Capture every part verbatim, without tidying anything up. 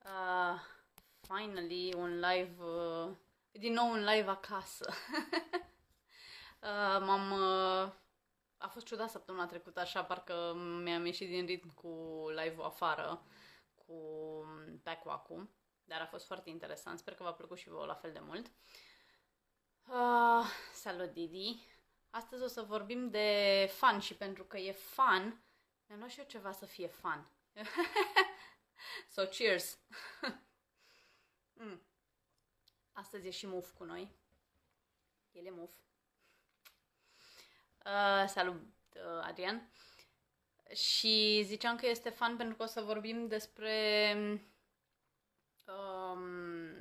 Uh, finally, un live, uh, din nou un live acasă. uh, m-am, uh, a fost ciudat săptămâna trecută, așa, parcă mi-am ieșit din ritm cu live-ul afară, cu Packwack-ul, dar a fost foarte interesant, sper că v-a plăcut și vouă la fel de mult. Uh, salut, Didi! Astăzi o să vorbim de fun și pentru că e fun, mi-am luat și eu ceva să fie fun. So, cheers! mm. Astăzi e și Muf cu noi. El e Muf. Uh, salut, uh, Adrian. Și ziceam că este fun pentru că o să vorbim despre um,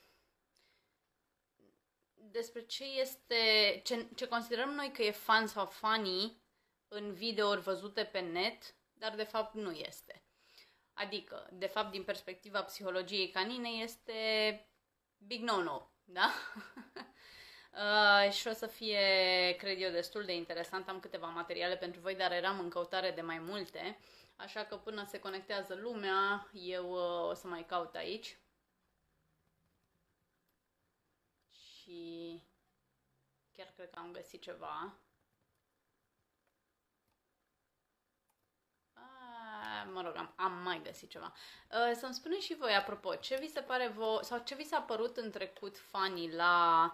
despre ce este, ce, ce considerăm noi că e fun sau funny în videouri văzute pe net, dar de fapt nu este. Adică, de fapt, din perspectiva psihologiei canine, este big no-no, da? uh, și o să fie, cred eu, destul de interesant. Am câteva materiale pentru voi, dar eram în căutare de mai multe, așa că până se conectează lumea, eu uh, o să mai caut aici. Și chiar cred că am găsit ceva. Mă rog, am, am mai găsit ceva. Uh, să-mi spuneți și voi, apropo, ce vi se pare vo- sau ce vi s-a părut în trecut funny la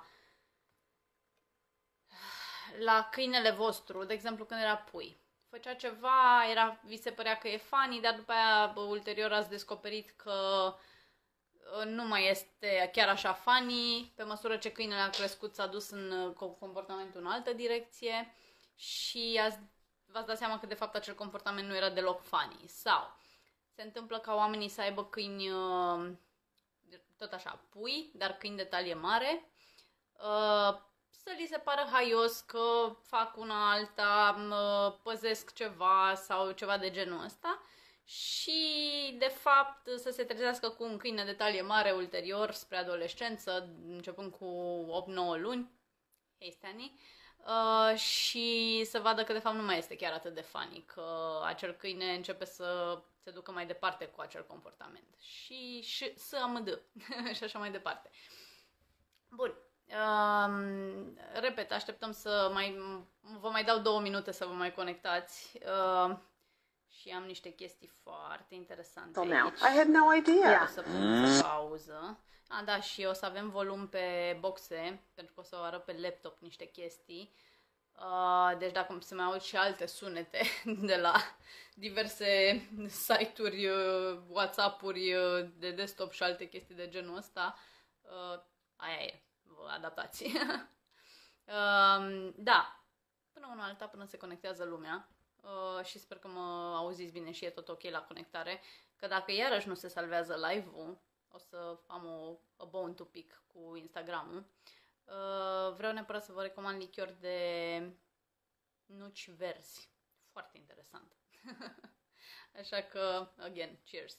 la câinele vostru, de exemplu când era pui. Făcea ceva, era, vi se părea că e funny, dar după aia bă, ulterior ați descoperit că nu mai este chiar așa funny, pe măsură ce câinele a crescut s-a dus în comportamentul în altă direcție și ați v-ați dat seama că de fapt acel comportament nu era deloc funny. Sau se întâmplă ca oamenii să aibă câini, tot așa, pui, dar câini de talie mare, să li se pară haios că fac una alta, păzesc ceva sau ceva de genul ăsta și de fapt să se trezească cu un câine de talie mare ulterior spre adolescență, începând cu opt nouă luni. Hey, Stanley. Uh, și să vadă că de fapt nu mai este chiar atât de funny, că acel câine începe să se ducă mai departe cu acel comportament și, și să amâdă și așa mai departe. Bun, uh, repet, așteptăm să mai, vă mai dau două minute să vă mai conectați uh, și am niște chestii foarte interesante aici. I had no idea. O să pun pauză. A, da, și o să avem volum pe boxe, pentru că o să o arăt pe laptop niște chestii. Uh, deci dacă se mai aud și alte sunete de la diverse site-uri, uh, WhatsApp-uri uh, de desktop și alte chestii de genul ăsta, uh, aia e, vă adaptați. uh, da, până una alta, până se conectează lumea. Uh, și sper că mă auziți bine și e tot ok la conectare, că dacă iarăși nu se salvează live-ul, o să am o a bone to pick cu Instagram-ul. Uh, vreau neapărat să vă recomand lichior de nuci verzi. Foarte interesant. Așa că, again, cheers.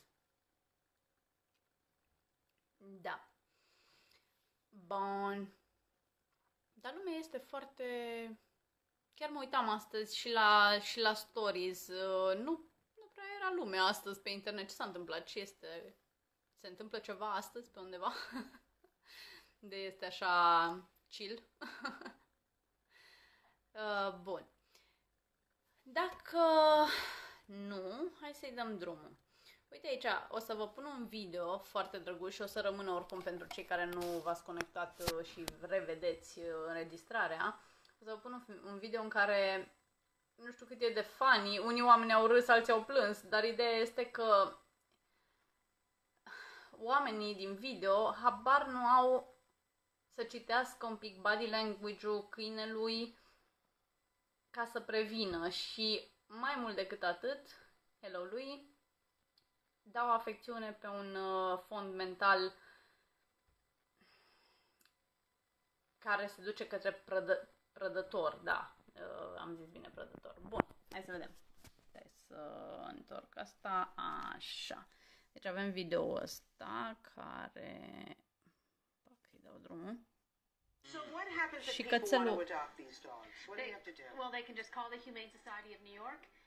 Da. Bun. Dar lumea este foarte... Chiar mă uitam astăzi și la, și la stories. Uh, nu, nu prea era lumea astăzi pe internet. Ce s-a întâmplat? Ce este... Se întâmplă ceva astăzi pe undeva? De este așa chill. uh, bun. Dacă nu, hai să-i dăm drumul. Uite aici, o să vă pun un video foarte drăguț și o să rămână oricum pentru cei care nu v-ați conectat și revedeți înregistrarea. O să vă pun un, un video în care, nu știu cât e de funny, unii oameni au râs, alții au plâns, dar ideea este că oamenii din video habar nu au să citească un pic body language-ul câinelui ca să prevină și mai mult decât atât, hello lui, dau afecțiune pe un uh, fond mental care se duce către prădă, prădător, da, uh, am zis bine prădător. Bun, hai să vedem. Hai să întorc asta, așa. Deci avem video ăsta care... Îi dau drumul. So what happens if Și people want to cățelul. adopt these dogs? What do you have to do? Well, they can just call the Humane Society of New York,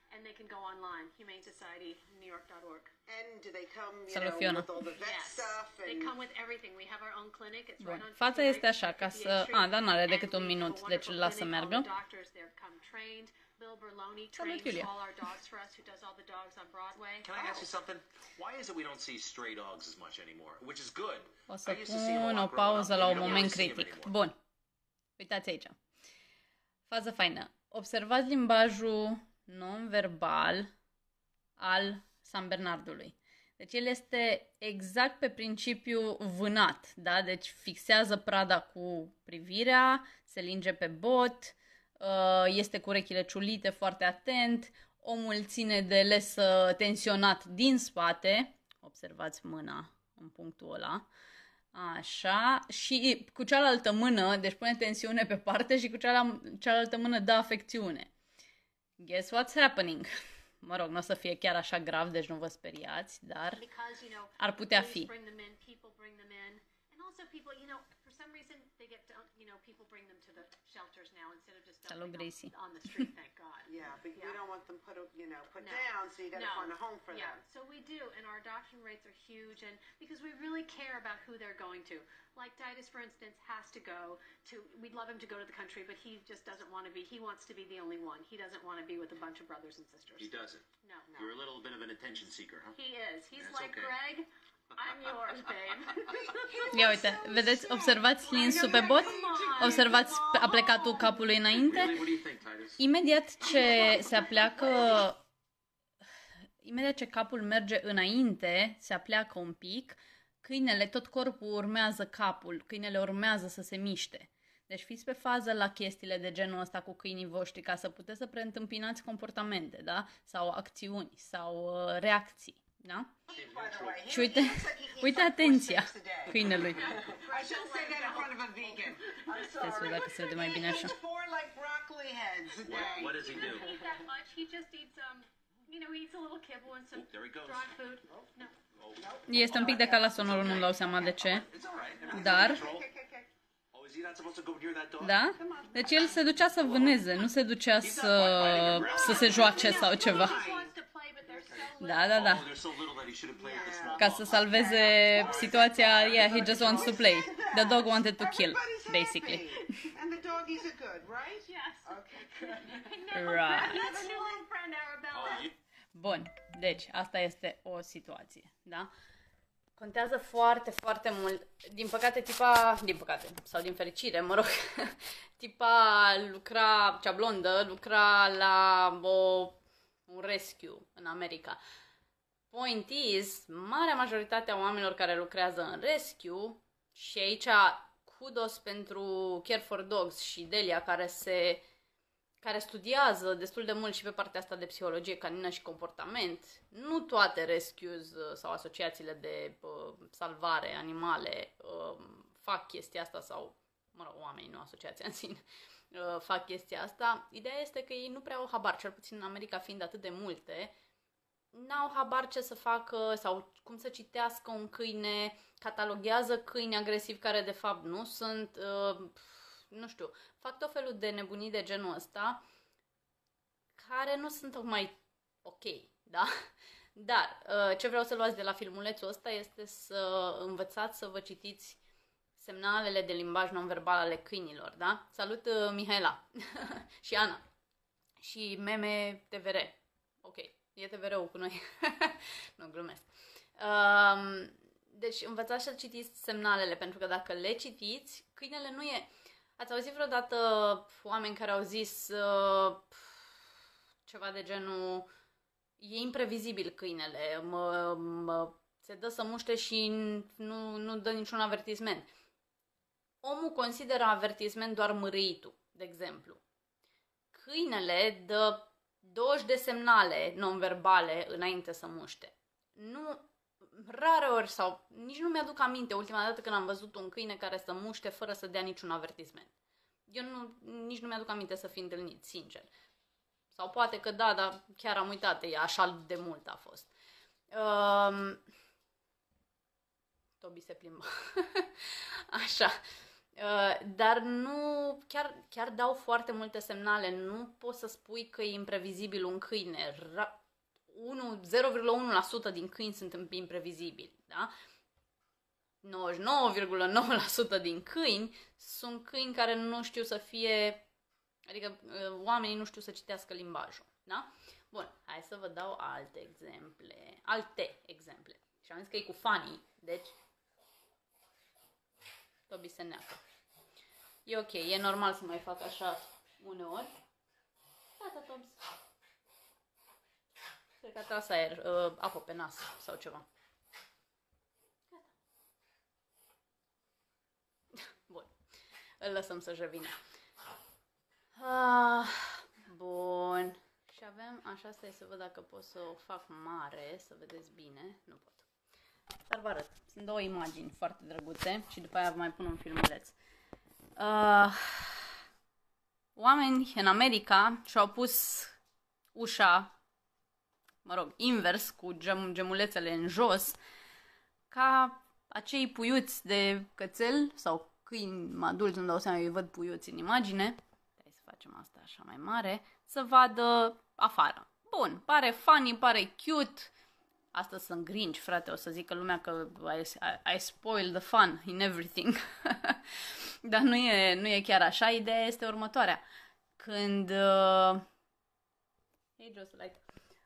and they can go online, humane society new york dot org. And do they come, you Salut, know, Fiona. with all the vet Yes, stuff? they And come with everything. We have our own clinic. It's right Bun. on Fața este așa, ca să... A, dar n-are And decât un we have a minut, deci îl wonderful las să clinic. All meargă. the doctors there come trained. Bill Berloni Salut, trains Iulia. all our dogs for us, who does all the dogs on Broadway. Can I ask you something? Why is it we don't see stray dogs as much anymore? Which is good. O să I used to see them a pun lot o growing pauză up. la You un don't moment really see them critic. anymore. Bun. Uitați aici. Fază faină. Observați limbajul non-verbal al San Bernardului. Deci el este exact pe principiu vânat, da? Deci fixează prada cu privirea, se linge pe bot, este cu urechile ciulite, foarte atent, omul ține de lesă tensionat din spate, observați mâna în punctul ăla, așa, și cu cealaltă mână, deci pune tensiune pe parte și cu cealaltă mână dă afecțiune. Guess what's happening? Mă rog, nu o să fie chiar așa grav, deci nu vă speriați, dar Because, you know, ar putea police fi. bring them in, people bring them in. And also people, you know, for some reason they get, to, you know, people bring them to the shelters now instead of just Salut, dumping Gracie. them on the street, thank God. yeah, but we Yeah. don't want them put, you know, put No. down, so you got to No. find a home for Yeah, them. so we do, and our adoption rates are huge, and because we really care about who they're going to. Like Titus, for instance, has to go to, we'd love him to go to the country, but he just doesn't want to be, he wants to be the only one. He doesn't want to be with a bunch of brothers and sisters. He doesn't. No. You're a little bit of an attention seeker, huh? He is. He's That's like, okay. Greg, I'm yours, babe. Ia uite, vedeți, observați linsul pe bot? Observați aplecatul capului înainte? Really? What do you think, Titus? Imediat ce se apleacă, imediat ce capul merge înainte, se apleacă un pic, câinele, tot corpul urmează capul, câinele urmează să se miște. Deci fiți pe fază la chestiile de genul ăsta cu câinii voștri ca să puteți să preîntâmpinate comportamente, da? Sau acțiuni, sau uh, reacții, da? By the way, he, Și uite, he looks like he eats uite like four atenția steaks a day. câinelui. I shouldn't say that in front of a vegan. I'm Stai să văd sorry. dacă se vede mai bine He așa. eats four like broccoli heads a What, day. what does he do? Doesn't eat that much. He just eats, um, you know, he eats a little kibble and some Oh, there he goes. dry food. No. Este un pic de la sonorul, nu-mi dau seama de ce. It's all right. Everything's Dar, under control. Oh, is he not supposed to go near that dog? da? Deci el se ducea să vâneze, nu se ducea să, să se joace sau ceva. He wants to play, but they're so Da, da, da. Oh, they're so little that he shouldn't play with the small Ca dog. să salveze situația, yeah, he just wants to play. The dog wanted to kill, Everybody's basically. happy. And the doggies are good, right? Yes. Okay, good. Right. That's a new little friend, Arabella. Oh, you, Bun, deci asta este o situație, da? Contează foarte, foarte mult. Din păcate, tipa, din păcate, sau din fericire, mă rog, tipa lucra, cea blondă, lucra la o, un rescue în America. Point is, marea majoritate a oamenilor care lucrează în rescue, și aici kudos pentru Care for Dogs și Delia, care se care studiază destul de mult și pe partea asta de psihologie canină și comportament. Nu toate rescues uh, sau asociațiile de uh, salvare animale uh, fac chestia asta sau, mă rog, oamenii, nu asociația în sine, uh, fac chestia asta. Ideea este că ei nu prea au habar, cel puțin în America fiind atât de multe, n-au habar ce să facă sau cum să citească un câine, cataloghează câini agresivi care de fapt nu sunt, uh, nu știu, fac tot felul de nebunii de genul ăsta care nu sunt tocmai ok, da? Dar uh, ce vreau să luați de la filmulețul ăsta este să învățați să vă citiți semnalele de limbaj non-verbal ale câinilor, da? Salut, uh, Mihaela și Ana și Meme T V R. Ok, e T V R-ul cu noi. Nu, glumesc. Um, deci învățați să citiți semnalele, pentru că dacă le citiți, câinele nu e... Ați auzit vreodată oameni care au zis uh, ceva de genul e imprevizibil câinele, mă, mă, se dă să muște și nu, nu dă niciun avertisment. Omul consideră avertisment doar mârâitul, de exemplu. Câinele dă douăzeci de semnale non-verbale înainte să muște. Nu, rare ori sau nici nu mi-aduc aminte ultima dată când am văzut un câine care să muște fără să dea niciun avertisment. Eu nu, nici nu mi-aduc aminte să fi întâlnit, sincer. Sau poate că da, dar chiar am uitat, e așa de mult a fost. Um, Tobi se plimbă. Așa. Uh, dar nu, chiar, chiar dau foarte multe semnale, nu poți să spui că e imprevizibil un câine. zero virgulă unu la sută din câini sunt imprevizibili, da? nouăzeci și nouă virgulă nouă la sută din câini sunt câini care nu știu să fie, adică uh, oamenii nu știu să citească limbajul, da? Bun, hai să vă dau alte exemple, alte exemple. Și am zis că e cu funny, deci Tobi se neacă. E ok, e normal să mai fac așa uneori. Gata, Tobi. Cred că a tras aer, uh, apă pe nas sau ceva. Gata. Bun, îl lăsăm să-și revină. Ah, bun. Și avem, așa, stai să văd dacă pot să o fac mare, să vedeți bine. Nu pot. Dar vă arăt. Sunt două imagini foarte drăguțe și după aia vă mai pun un filmuleț. Uh, oameni în America și-au pus ușa, mă rog, invers, cu gem, gemulețele în jos, ca acei puiuți de cățel sau câini adulți, nu dau seama, eu văd puiuți în imagine. Hai să facem asta așa mai mare, să vadă afară. Bun, pare funny, pare cute. Astăzi sunt Grinch, frate, o să zică lumea că I, I, I spoil the fun in everything. Dar nu e, nu e chiar așa, ideea este următoarea. Când... Uh... Hey, Jocelyn.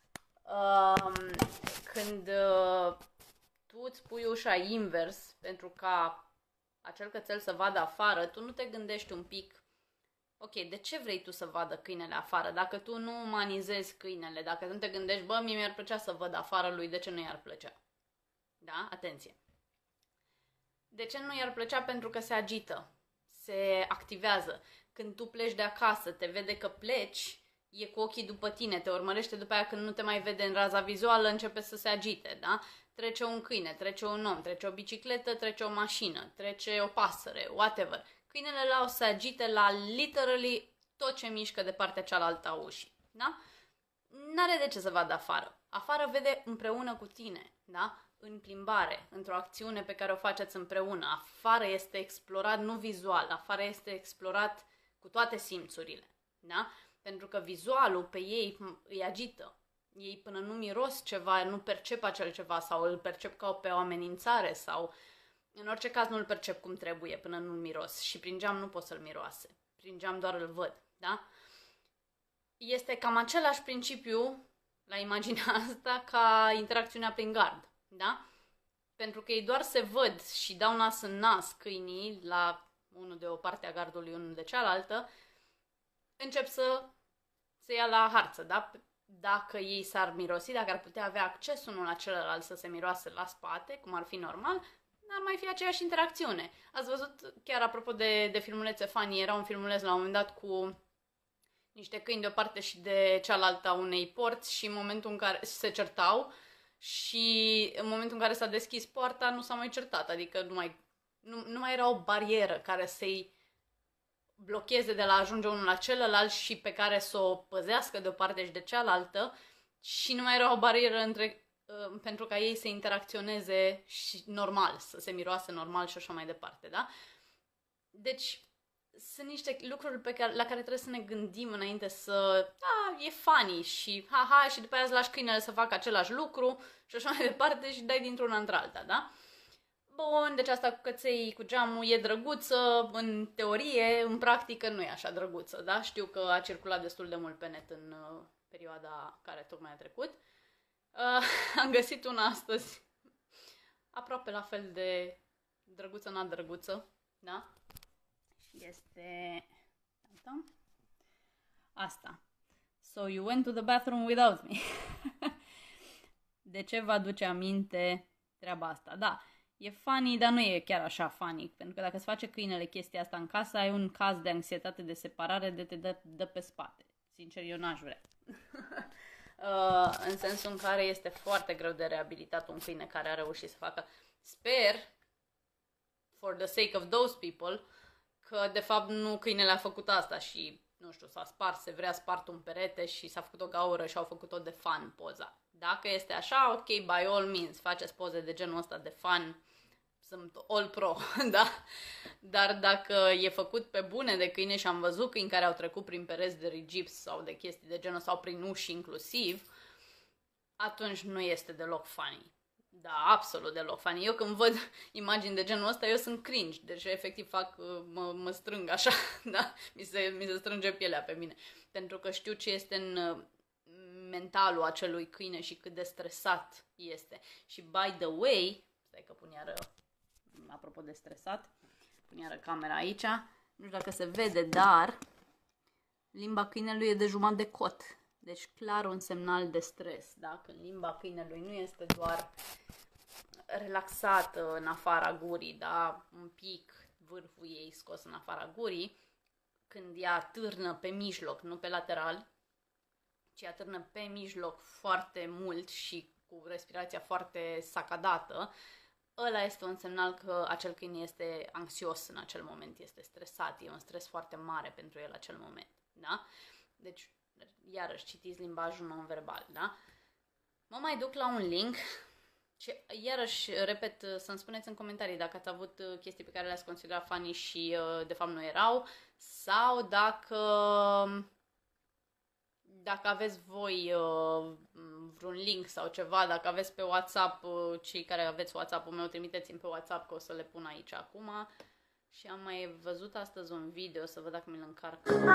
Uh, când uh, tu îți pui ușa invers pentru ca acel cățel să vadă afară, tu nu te gândești un pic, ok, de ce vrei tu să vadă câinele afară? Dacă tu nu umanizezi câinele, dacă nu te gândești, bă, mie mi-ar plăcea să văd afară lui, de ce nu i-ar plăcea? Da? Atenție! De ce nu i-ar plăcea? Pentru că se agită, se activează. Când tu pleci de acasă, te vede că pleci, e cu ochii după tine, te urmărește după aia când nu te mai vede în raza vizuală, începe să se agite, da? Trece un câine, trece un om, trece o bicicletă, trece o mașină, trece o pasăre, whatever. Câinele ăla o să agite la literally tot ce mișcă de partea cealaltă a ușii, da? N-are de ce să vadă afară. Afară vede împreună cu tine, da? În plimbare, într-o acțiune pe care o faceți împreună. Afară este explorat nu vizual, afară este explorat cu toate simțurile, da? Pentru că vizualul pe ei îi agită. Ei până nu miros ceva, nu percep acel ceva sau îl percep ca pe o amenințare sau în orice caz nu îl percep cum trebuie până nu-l miros și prin geam nu pot să-l miroase. Prin geam doar îl văd, da? Este cam același principiu la imaginea asta ca interacțiunea prin gard, da? Pentru că ei doar se văd și dau nas în nas câinii la unul de o parte a gardului, unul de cealaltă, încep să se ia la harță, da? Dacă ei s-ar mirosi, dacă ar putea avea acces unul la celălalt să se miroase la spate, cum ar fi normal, ar mai fi aceeași interacțiune. Ați văzut, chiar apropo de, de filmulețe funny, era un filmuleț la un moment dat cu niște câini de o parte și de cealaltă a unei porți și în momentul în care se certau și în momentul în care s-a deschis poarta nu s-a mai certat, adică nu mai, nu, nu mai era o barieră care să-i blocheze de la ajunge unul la celălalt și pe care să o păzească de o parte și de cealaltă și nu mai era o barieră între pentru ca ei să interacționeze și normal, să se miroase normal și așa mai departe, da? Deci, sunt niște lucruri pe care, la care trebuie să ne gândim înainte să, da, e funny și ha-ha, și după aia îți lași câinele să facă același lucru și așa mai departe și dai dintr-una într-alta, da? Bun, deci asta cu căței, cu geamul e drăguță, în teorie, în practică nu e așa drăguță, da? Știu că a circulat destul de mult pe net în uh, perioada care tocmai a trecut. Uh, am găsit una astăzi aproape la fel de drăguță, n-a drăguță, da? Și este asta. So you went to the bathroom without me. De ce vă aduce aminte treaba asta? Da, e funny, dar nu e chiar așa funny, pentru că dacă îți face câinele chestia asta în casă, ai un caz de anxietate de separare de te dă, dă pe spate. Sincer, eu n-aș vrea. Uh, în sensul în care este foarte greu de reabilitat un câine care a reușit să facă. Sper, for the sake of those people, că de fapt nu câinele a făcut asta și, nu știu, s-a spart, se vrea spart un perete și s-a făcut o gaură și au făcut-o de fun poza. Dacă este așa, ok, by all means, faceți poze de genul ăsta de fun, sunt all pro, da? Dar dacă e făcut pe bune de câine și am văzut câini care au trecut prin pereți de rigips sau de chestii de genul sau prin uși inclusiv, atunci nu este deloc funny. Da, absolut deloc funny. Eu când văd imagini de genul ăsta, eu sunt cringe. Deci efectiv fac, mă, mă strâng așa, da? Mi se, mi se strânge pielea pe mine. Pentru că știu ce este în mentalul acelui câine și cât de stresat este. Și by the way, stai că pun iară, apropo de stresat, pun iară camera aici, nu știu dacă se vede, dar limba câinelui e de jumătate de cot. Deci clar un semnal de stres, da? Când limba câinelui nu este doar relaxată în afara gurii, da? Un pic vârful ei scos în afara gurii, când ea târnă pe mijloc, nu pe lateral, ci ea târnă pe mijloc foarte mult și cu respirația foarte sacadată, ăla este un semnal că acel câine este anxios în acel moment, este stresat, e un stres foarte mare pentru el acel moment, da? Deci, iarăși, citiți limbajul non-verbal, da? Mă mai duc la un link și, iarăși, repet, să-mi spuneți în comentarii dacă ați avut chestii pe care le-ați considerat funny și, de fapt, nu erau, sau dacă, dacă aveți voi vreun link sau ceva, dacă aveți pe WhatsApp, cei care aveți WhatsApp-ul meu, trimiteți-mi pe WhatsApp că o să le pun aici acum. Și am mai văzut astăzi un video, să văd dacă mi-l încarc. Și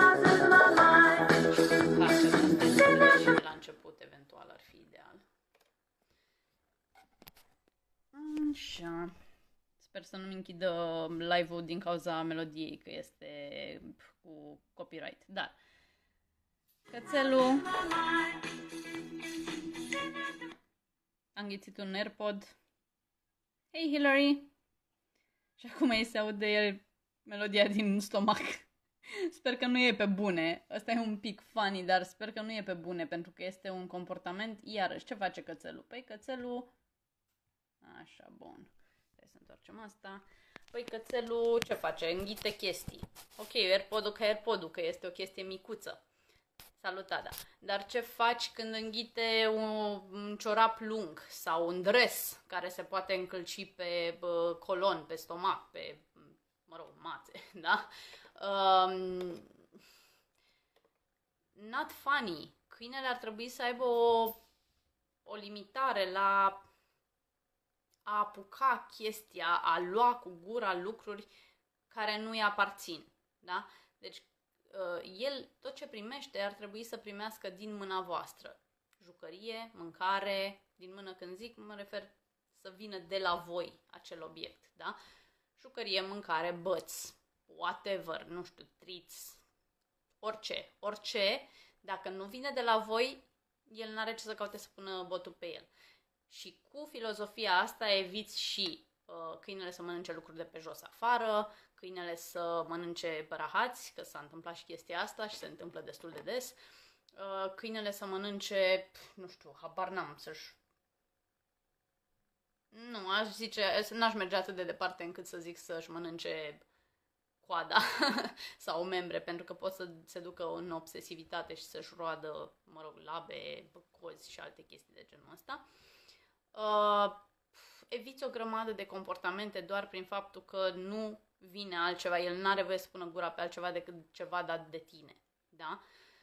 la început, eventual, ar fi ideal. Așa. Sper să nu-mi închidă live-ul din cauza melodiei, că este cu copyright. Dar cățelul a înghițit un AirPod. Hey, Hillary! Și acum ei se aude melodia din stomac. Sper că nu e pe bune. Ăsta e un pic funny, dar sper că nu e pe bune, pentru că este un comportament. Iarăși, ce face cățelul? Păi cățelul... Așa, bun. Hai să întoarcem asta. Păi cățelul ce face? Înghite chestii. Ok, AirPod-ul ca AirPod-ul, că este o chestie micuță. Salutada. Dar ce faci când înghite un, un ciorap lung sau un dres care se poate încălci pe bă, colon, pe stomac, pe, mă rog, mațe, da? Um, not funny. Câinele ar trebui să aibă o, o limitare la a apuca chestia, a lua cu gura lucruri care nu îi aparțin, da? Deci el, tot ce primește, ar trebui să primească din mâna voastră. Jucărie, mâncare, din mână când zic, mă refer să vină de la voi acel obiect, da? Jucărie, mâncare, băți, whatever, nu știu, triți, orice, orice, dacă nu vine de la voi, el n-are ce să caute să pună botul pe el. Și cu filozofia asta eviți și uh, câinele să mănânce lucruri de pe jos afară, câinele să mănânce bărahați, că s-a întâmplat și chestia asta și se întâmplă destul de des, uh, câinele să mănânce, nu știu, habar n-am, să-și... Nu, aș zice, n-aș merge atât de departe încât să zic să-și mănânce coada sau membre, pentru că pot să se ducă în obsesivitate și să-și roadă, mă rog, labe, cozi și alte chestii de genul ăsta. Uh, eviți o grămadă de comportamente doar prin faptul că nu vine altceva, el n-are voie să pună gura pe altceva decât ceva dat de tine, da?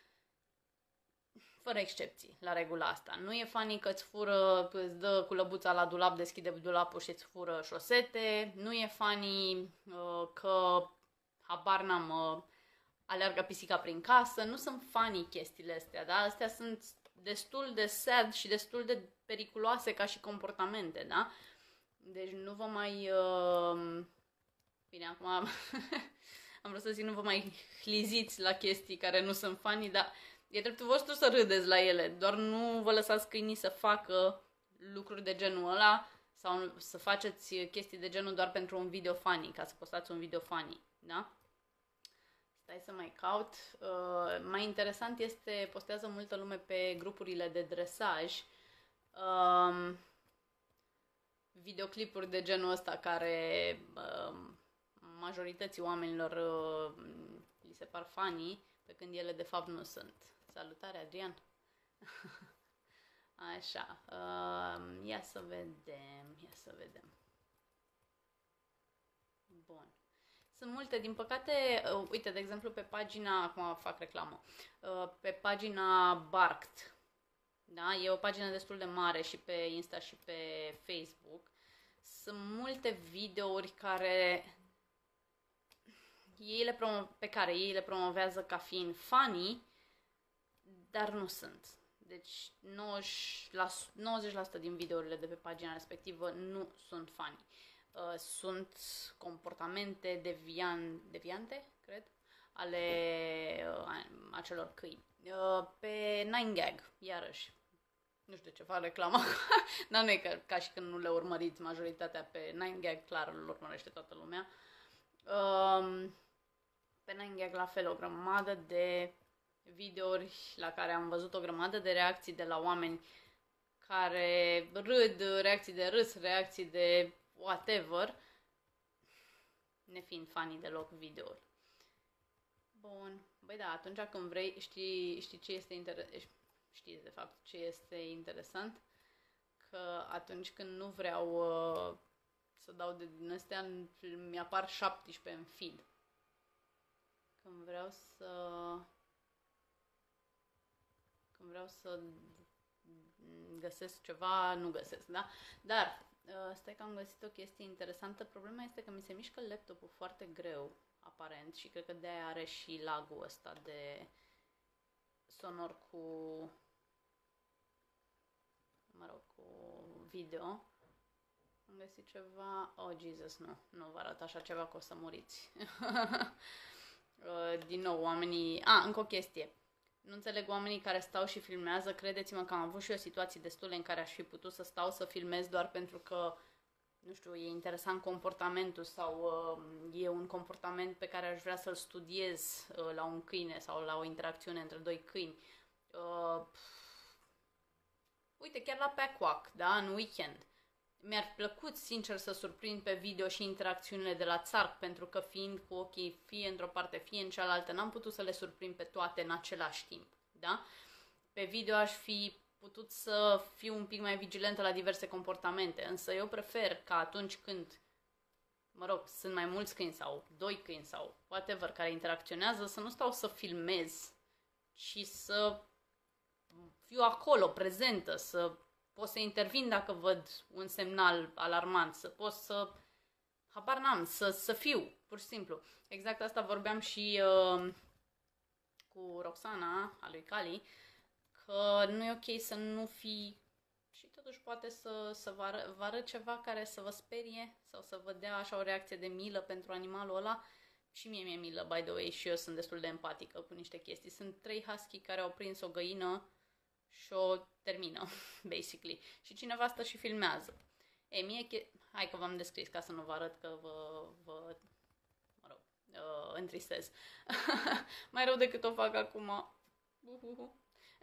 Fără excepții, la regula asta. Nu e funny că îți fură, îți dă cu lăbuța la dulap, deschide dulapul și îți fură șosete, nu e funny uh, că, habar n-am, uh, aleargă pisica prin casă, nu sunt funny chestiile astea, da? Astea sunt destul de sad și destul de periculoase ca și comportamente, da? Deci nu vă mai... Uh... Bine, acum am, am vrut să zic, nu vă mai hliziți la chestii care nu sunt funny, dar e dreptul vostru să râdeți la ele, doar nu vă lăsați câinii să facă lucruri de genul ăla sau să faceți chestii de genul doar pentru un video funny, ca să postați un video funny, da? Stai să mai caut. Uh, mai interesant este, postează multă lume pe grupurile de dresaj, uh, videoclipuri de genul ăsta care... Uh, majorității oamenilor uh, li se par funny, pe când ele de fapt nu sunt. Salutare, Adrian! Așa, uh, ia să vedem, ia să vedem. Bun. Sunt multe, din păcate, uh, uite, de exemplu, pe pagina, acum fac reclamă, uh, pe pagina Barked, da? E o pagină destul de mare și pe Insta și pe Facebook. Sunt multe videouri care ei le promo- pe care ei le promovează ca fiind funny, dar nu sunt. Deci nouăzeci la sută din videourile de pe pagina respectivă nu sunt funny. Uh, sunt comportamente devian, deviante, cred, ale uh, acelor câini. Uh, pe nine gag, iarăși, nu știu ce fac reclama, dar nu e ca, ca și când nu le urmăriți majoritatea pe nine gag, clar îl urmărește toată lumea. Uh, pe nine gag la fel, o grămadă de videouri la care am văzut o grămadă de reacții de la oameni care râd, reacții de râs, reacții de whatever, nefiind funny deloc videouri. Bun, băi da, atunci când vrei, știi, știi ce este interesant, știți de fapt ce este interesant? Că atunci când nu vreau uh, să dau de din astea, mi-apar șaptesprezece în feed. Când vreau să... Când vreau să găsesc ceva, nu găsesc, da? Dar, stai că am găsit o chestie interesantă. Problema este că mi se mișcă laptopul foarte greu, aparent, și cred că de-aia are și lag-ul ăsta de sonor cu, mă rog, cu video. Am găsit ceva, oh, Jesus, nu, nu vă arăt așa ceva că o să muriți. Din nou, oamenii, a, încă o chestie. Nu înțeleg oamenii care stau și filmează, credeți-mă că am avut și eu situații destule în care aș fi putut să stau să filmez doar pentru că, nu știu, e interesant comportamentul sau uh, e un comportament pe care aș vrea să-l studiez uh, la un câine sau la o interacțiune între doi câini. Uh, uite, chiar la Packwalk, da, în weekend. Mi-ar plăcut, sincer, să surprind pe video și interacțiunile de la țarc, pentru că fiind cu ochii fie într-o parte, fie în cealaltă, n-am putut să le surprind pe toate în același timp, da? Pe video aș fi putut să fiu un pic mai vigilentă la diverse comportamente, însă eu prefer ca atunci când, mă rog, sunt mai mulți câini sau doi câini sau whatever care interacționează, să nu stau să filmez, ci să fiu acolo, prezentă, să pot să intervin dacă văd un semnal alarmant, să pot să, habar n-am, să, să fiu, pur și simplu. Exact asta vorbeam și uh, cu Roxana, a lui Cali, că nu e ok să nu fii și totuși poate să, să vă, ară, vă arăt ceva care să vă sperie sau să vă dea așa o reacție de milă pentru animalul ăla. Și mie mi-e milă, by the way, și eu sunt destul de empatică cu niște chestii. Sunt trei husky care au prins o găină și o termină, basically. Și cineva stă și filmează. E, mie, che- hai că v-am descris ca să nu vă arăt că vă, vă mă rog, uh, întristez. Mai rău decât o fac acum. Uhuhu.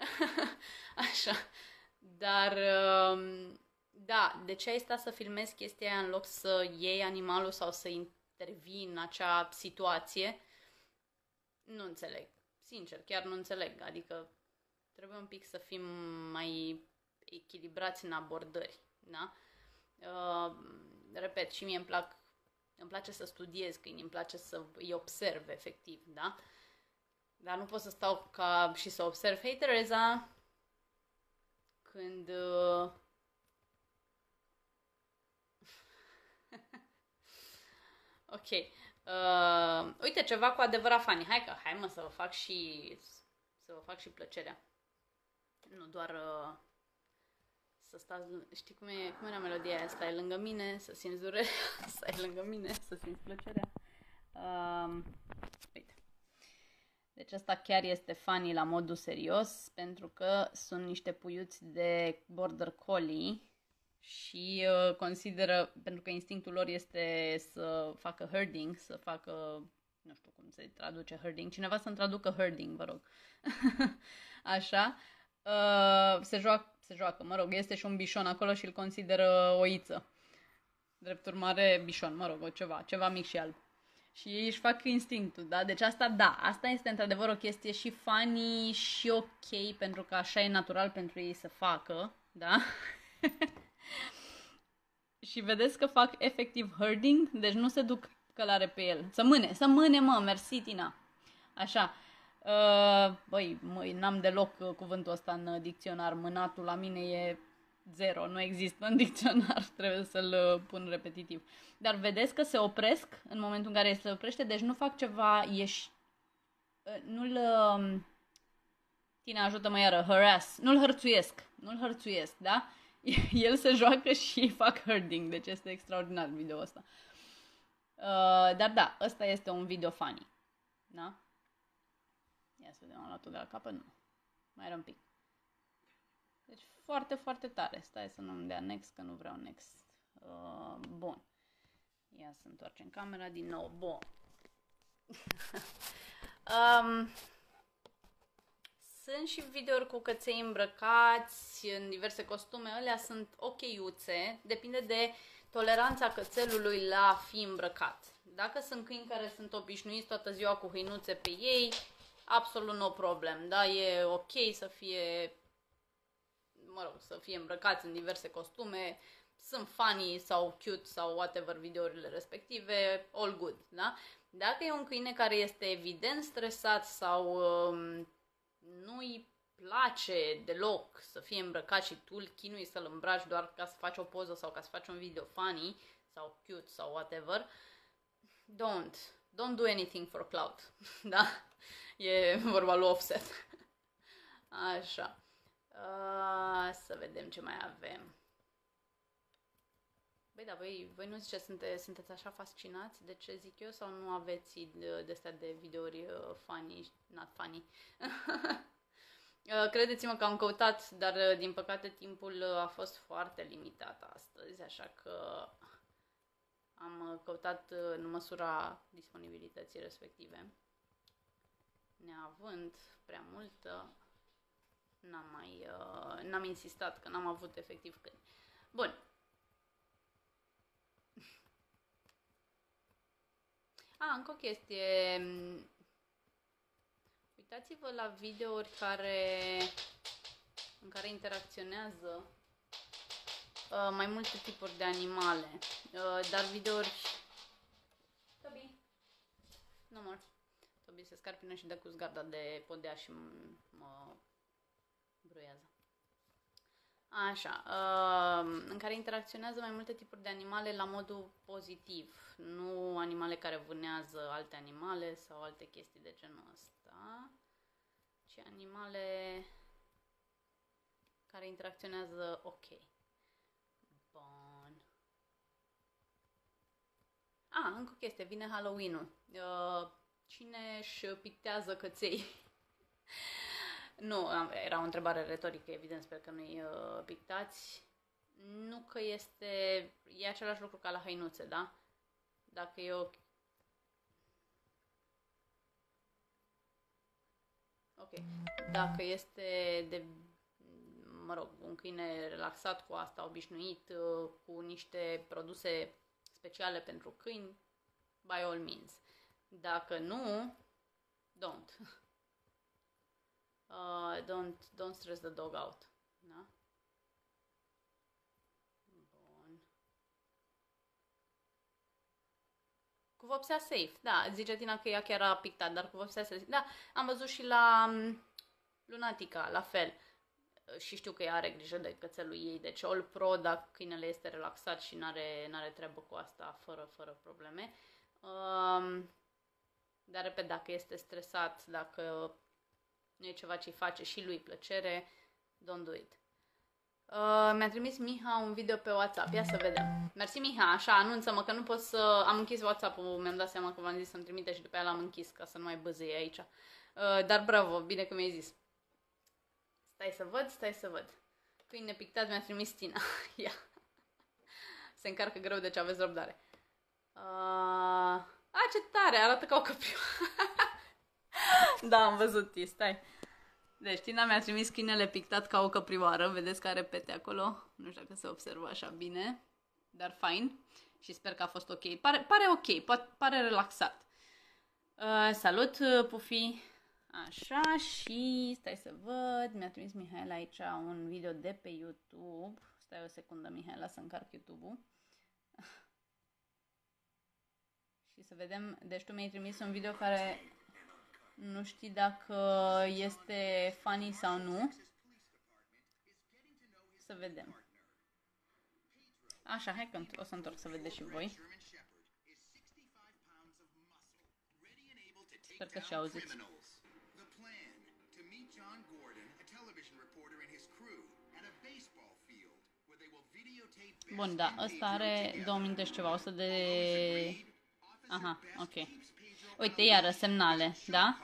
Așa. Dar, uh, da, de ce ai stat să filmezi chestia aia în loc să iei animalul sau să intervii în acea situație? Nu înțeleg. Sincer, chiar nu înțeleg. Adică trebuie un pic să fim mai echilibrați în abordări, da? Uh, repet, și mie îmi plac, îmi place să studiez câini, îmi place să îi observ efectiv, da? Dar nu pot să stau ca și să observ, hei Tereza, când uh... ok. Uh, uite, ceva cu adevărat funny. Hai că, hai mă să vă fac și să vă fac și plăcerea. Nu doar uh, să stați, știi cum, e, cum era melodia aia? Stai lângă mine, să simți durerea, stai lângă mine, să simți plăcerea. Uh, uite. Deci asta chiar este funny la modul serios, pentru că sunt niște puiuți de border collie și uh, consideră, pentru că instinctul lor este să facă herding, să facă, nu știu cum se traduce herding, cineva să-mi traducă herding, vă rog. Așa. Uh, se, joacă, se joacă, mă rog, este și un bișon acolo și îl consideră oiță. Drept urmare, bișon, mă rog, o ceva, ceva mic și alb. Și ei își fac instinctul, da? Deci asta, da, asta este într-adevăr o chestie și funny și ok, pentru că așa e natural pentru ei să facă, da? Și vedeți că fac efectiv herding, deci nu se duc călare pe el. Să mâne, să mâne, mă, mersi, Tina. Așa. Uh, băi, măi, n-am deloc uh, cuvântul ăsta în uh, dicționar. Mânatul la mine e zero, nu există în dicționar, trebuie să-l uh, pun repetitiv. Dar vedeți că se opresc în momentul în care se oprește, deci nu fac ceva, ieși... Uh, nu-l... Uh, Tina, ajută-mă iară, harass, nu-l hărțuiesc, nu-l hărțuiesc, da? El se joacă și fac herding, deci este extraordinar video ăsta. Uh, dar da, ăsta este un video funny, da? Ia să vedem, am luat-o de la capăt, nu. Mai era un pic. Deci foarte, foarte tare. Stai să nu-mi dea next, că nu vreau next. Uh, bun. Ia să întoarcem camera din nou. Bun. um, sunt și videouri cu căței îmbrăcați în diverse costume. Alea sunt ok-uțe. Depinde de toleranța cățelului la a fi îmbrăcat. Dacă sunt câini care sunt obișnuiți toată ziua cu hăinuțe pe ei, absolut no problem, da? E ok să fie, mă rog, să fie îmbrăcați în diverse costume, sunt funny sau cute sau whatever videourile respective, all good, da? Dacă e un câine care este evident stresat sau um, nu-i place deloc să fie îmbrăcat și tu îl chinui să-l îmbraci doar ca să faci o poză sau ca să faci un video funny sau cute sau whatever, don't, don't do anything for clout, da? E vorba lui Offset. Așa. Uh, să vedem ce mai avem. Băi, da, voi, voi nu ziceți, sunte, sunteți așa fascinați de ce zic eu sau nu aveți de, de astea de videouri uh, funny, not funny? uh, credeți-mă că am căutat, dar uh, din păcate timpul uh, a fost foarte limitat astăzi, așa că am uh, căutat uh, în măsura disponibilității respective. Neavând prea multă, n-am mai, uh, n-am insistat, că n-am avut efectiv când. Bun. A, încă o chestie. Uitați-vă la videouri care, în care interacționează uh, mai multe tipuri de animale. Uh, dar videouri... Tobi. No more. Tobi se scarpină și dă cu zgarda de podea și mă bruiază. Așa, uh, în care interacționează mai multe tipuri de animale la modul pozitiv, nu animale care vânează alte animale sau alte chestii de genul ăsta, ci animale care interacționează ok. Bun. A, încă o chestie, vine Halloween-ul. Uh, cine își pictează căței? Nu, era o întrebare retorică, evident, sper că nu-i uh, pictați. Nu că este... E același lucru ca la hăinuțe, da? Dacă e o... Ok. Dacă este de... Mă rog, un câine relaxat cu asta, obișnuit, uh, cu niște produse speciale pentru câini, by all means. Dacă nu, don't. Uh, don't, don't stress the dog out. Da? Bun. Cu vopsea safe. Da, zice Tina că ea chiar a pictat, dar cu vopsea safe. Da, am văzut și la um, Lunatica, la fel. Și știu că ea are grijă de cățelul ei, deci all pro dacă câinele este relaxat și n-are, n-are treabă cu asta, fără, fără probleme. Um, dar, repet, dacă este stresat, dacă nu e ceva ce-i face și lui plăcere, don't do it. Uh, mi-a trimis Miha un video pe WhatsApp, ia să vedem. Mersi Miha, așa, anunță-mă că nu pot să... Am închis WhatsApp-ul, mi-am dat seama că v-am zis să-mi trimite și după aia l-am închis ca să nu mai băzâie aici. Uh, dar bravo, bine că mi-ai zis. Stai să văd, stai să văd. Câine pictat mi-a trimis Tina. Ia. Se încarcă greu, deci aveți răbdare. Uh... A, ce tare, arată ca o căprioară. Da, am văzut, stai. Deci, Tina mi-a trimis câinele pictat ca o căprioară. Vedeți că are pete acolo. Nu știu dacă se observă așa bine. Dar fain. Și sper că a fost ok. Pare, pare ok, pare relaxat. Uh, salut, Pufi. Așa, și stai să văd. Mi-a trimis Mihaela aici un video de pe YouTube. Stai o secundă, Mihaela, să încarc YouTube-ul. Și Să vedem, deci tu mi-ai trimis un video care nu știi dacă este funny sau nu. Să vedem. Așa, hai că o să întorc să vedeți și voi. Sper că și auziți. Bun, da, ăsta are două minute și ceva, o să de... Aha, ok. Uite, iară, semnale, da?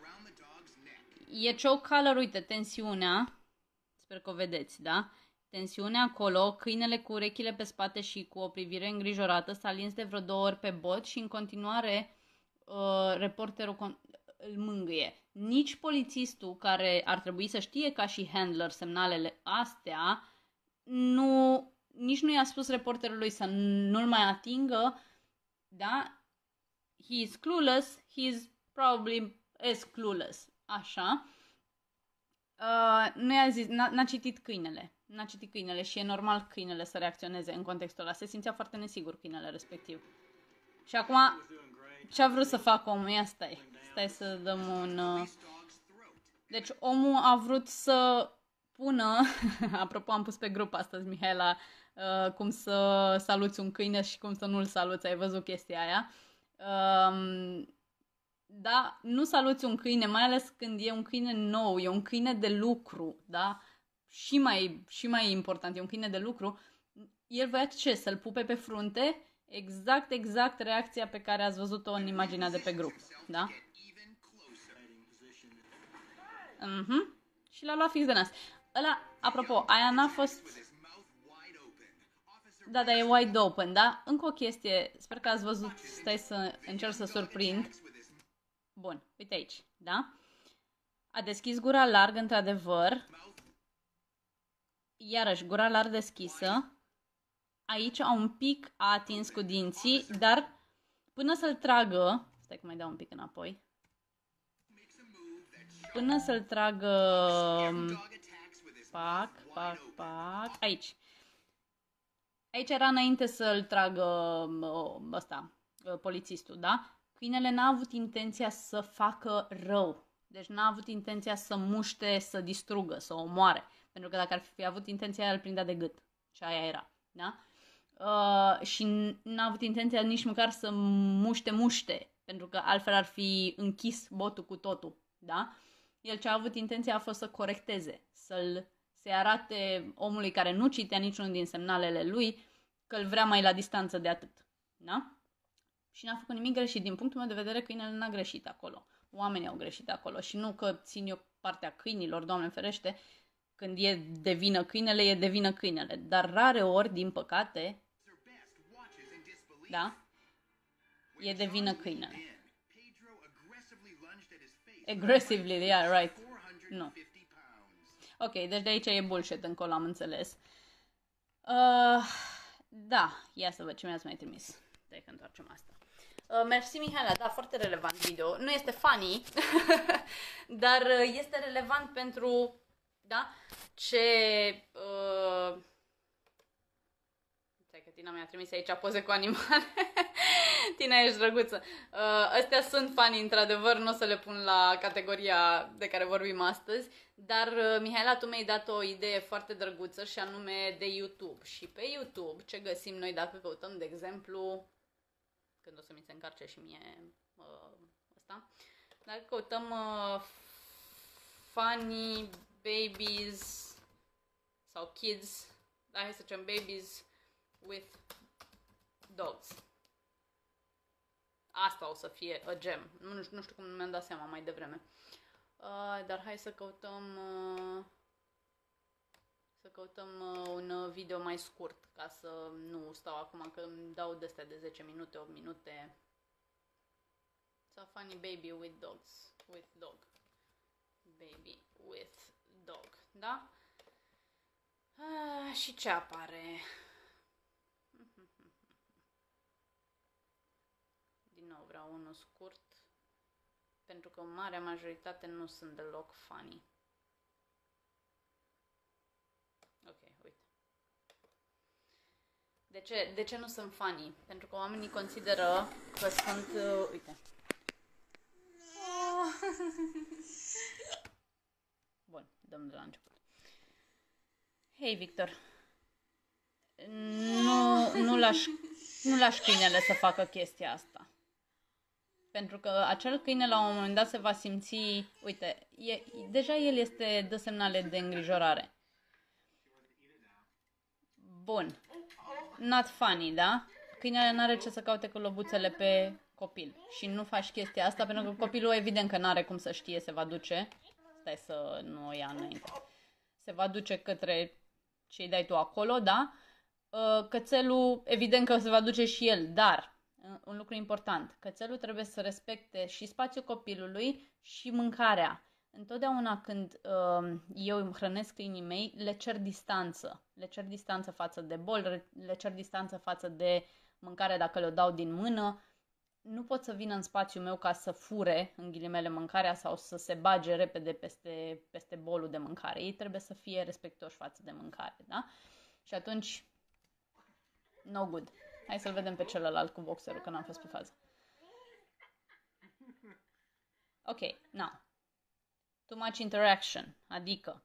E choke collar, uite, tensiunea. Sper că o vedeți, da? Tensiunea acolo, câinele cu urechile pe spate și cu o privire îngrijorată s-a lins de vreo două ori pe bot și în continuare uh, reporterul îl mângâie. Nici polițistul, care ar trebui să știe ca și handler semnalele astea, nu, nici nu i-a spus reporterului să nu-l mai atingă, da? He is clueless, he is probably as clueless. Așa. Uh, nu i-a zis, n-a, n-a citit câinele. N-a citit câinele și e normal câinele să reacționeze în contextul ăla. Se simțea foarte nesigur câinele respectiv. Și acum, ce a vrut să facă omul? Ia stai. Stai să dăm un... Uh... Deci omul a vrut să pună... Apropo, am pus pe grup astăzi, Mihaela, uh, cum să saluți un câine și cum să nu-l saluți. Ai văzut chestia aia. Uh, da, nu saluți un câine, mai ales când e un câine nou, e un câine de lucru, da? Și mai, și mai important, e un câine de lucru. El voia ce? Să-l pupe pe frunte? Exact, exact reacția pe care ați văzut-o în imaginea de pe grup, da? Mhm. Și l-a luat fix de nas. Ăla, apropo, aia n-a fost... Da, da, e wide open, da? Încă o chestie, sper că ați văzut, stai să încerc să surprind. Bun, uite aici, da? A deschis gura larg, într-adevăr. Iarăși, gura larg deschisă. Aici un pic a atins cu dinții, dar până să-l tragă... Stai că mai dau un pic înapoi. Până să-l tragă... Pac, pac, pac... Aici. Aici era înainte să-l tragă ăsta, polițistul, da? Câinele n-a avut intenția să facă rău. Deci n-a avut intenția să muște, să distrugă, să omoare. Pentru că dacă ar fi avut intenția, el prindea de gât. Și aia era, da? Uh, și n-a avut intenția nici măcar să muște-muște. Pentru că altfel ar fi închis botul cu totul, da? El ce a avut intenția a fost să corecteze, să-l, să-i arate omului care nu citea niciunul din semnalele lui că îl vrea mai la distanță de atât, da? Și n-a făcut nimic greșit. Din punctul meu de vedere, câinele n-a greșit acolo. Oamenii au greșit acolo. Și nu că țin eu partea câinilor, Doamne ferește, când e de vină câinele, e de vină câinele. Dar rare ori, din păcate, da, e de vină câinele. Aggressively, yeah, right. Nu. Ok, deci de aici e bullshit încolo, am înțeles. Uh, da, ia să văd ce mi-ați mai trimis. Stai că întoarcem asta. Uh, mersi, Mihaela, da, foarte relevant video. Nu este funny, dar uh, este relevant pentru, da, ce... Uh... Stai că Tina mi-a trimis aici poze cu animale. Tina, ești drăguță. Uh, astea sunt funny, într-adevăr, nu o să le pun la categoria de care vorbim astăzi, dar, uh, Mihaela, tu mi-ai dat o idee foarte drăguță și anume de YouTube. Și pe YouTube, ce găsim noi dacă căutăm, de exemplu... când o să mi se încarce și mie uh, ăsta. Dacă căutăm uh, funny babies sau kids, da, hai să zicem babies with dogs. Asta o să fie a gem. Nu, nu știu cum mi-am dat seama mai devreme. Uh, dar hai să căutăm uh, să căutăm uh, un video mai scurt, ca să nu stau acum că îmi dau de-astea de zece minute, opt minute. It's a funny baby with dogs, with dog. Baby with dog, da? Ah, și ce apare? Din nou vreau unul scurt, pentru că în marea majoritate nu sunt deloc funny. Ok, uite. De ce, de ce nu sunt funny? Pentru că oamenii consideră că sunt... Uh, uite. Bun, dăm de la început. Hei, Victor. Nu, nu lași, nu lași câinele să facă chestia asta. Pentru că acel câine la un moment dat se va simți... Uite, e, deja el este dă semnale de îngrijorare. Bun. Not funny, da? Câinele n-are ce să caute cu lobuțele pe copil. Și nu faci chestia asta pentru că copilul evident că n-are cum să știe, se va duce. Stai să nu o ia înainte. Se va duce către ce-i dai tu acolo, da? Cățelul evident că se va duce și el, dar un lucru important, cățelul trebuie să respecte și spațiul copilului și mâncarea. Întotdeauna când uh, eu îmi hrănesc câinii mei, le cer distanță. Le cer distanță față de bol, le cer distanță față de mâncare dacă le-o dau din mână. Nu pot să vină în spațiul meu ca să fure, în ghilimele, mâncarea sau să se bage repede peste, peste bolul de mâncare. Ei trebuie să fie respectoși față de mâncare, da? Și atunci, no good. Hai să-l vedem pe celălalt cu boxerul, că n-am fost pe fază. Ok, now. Too much interaction, adică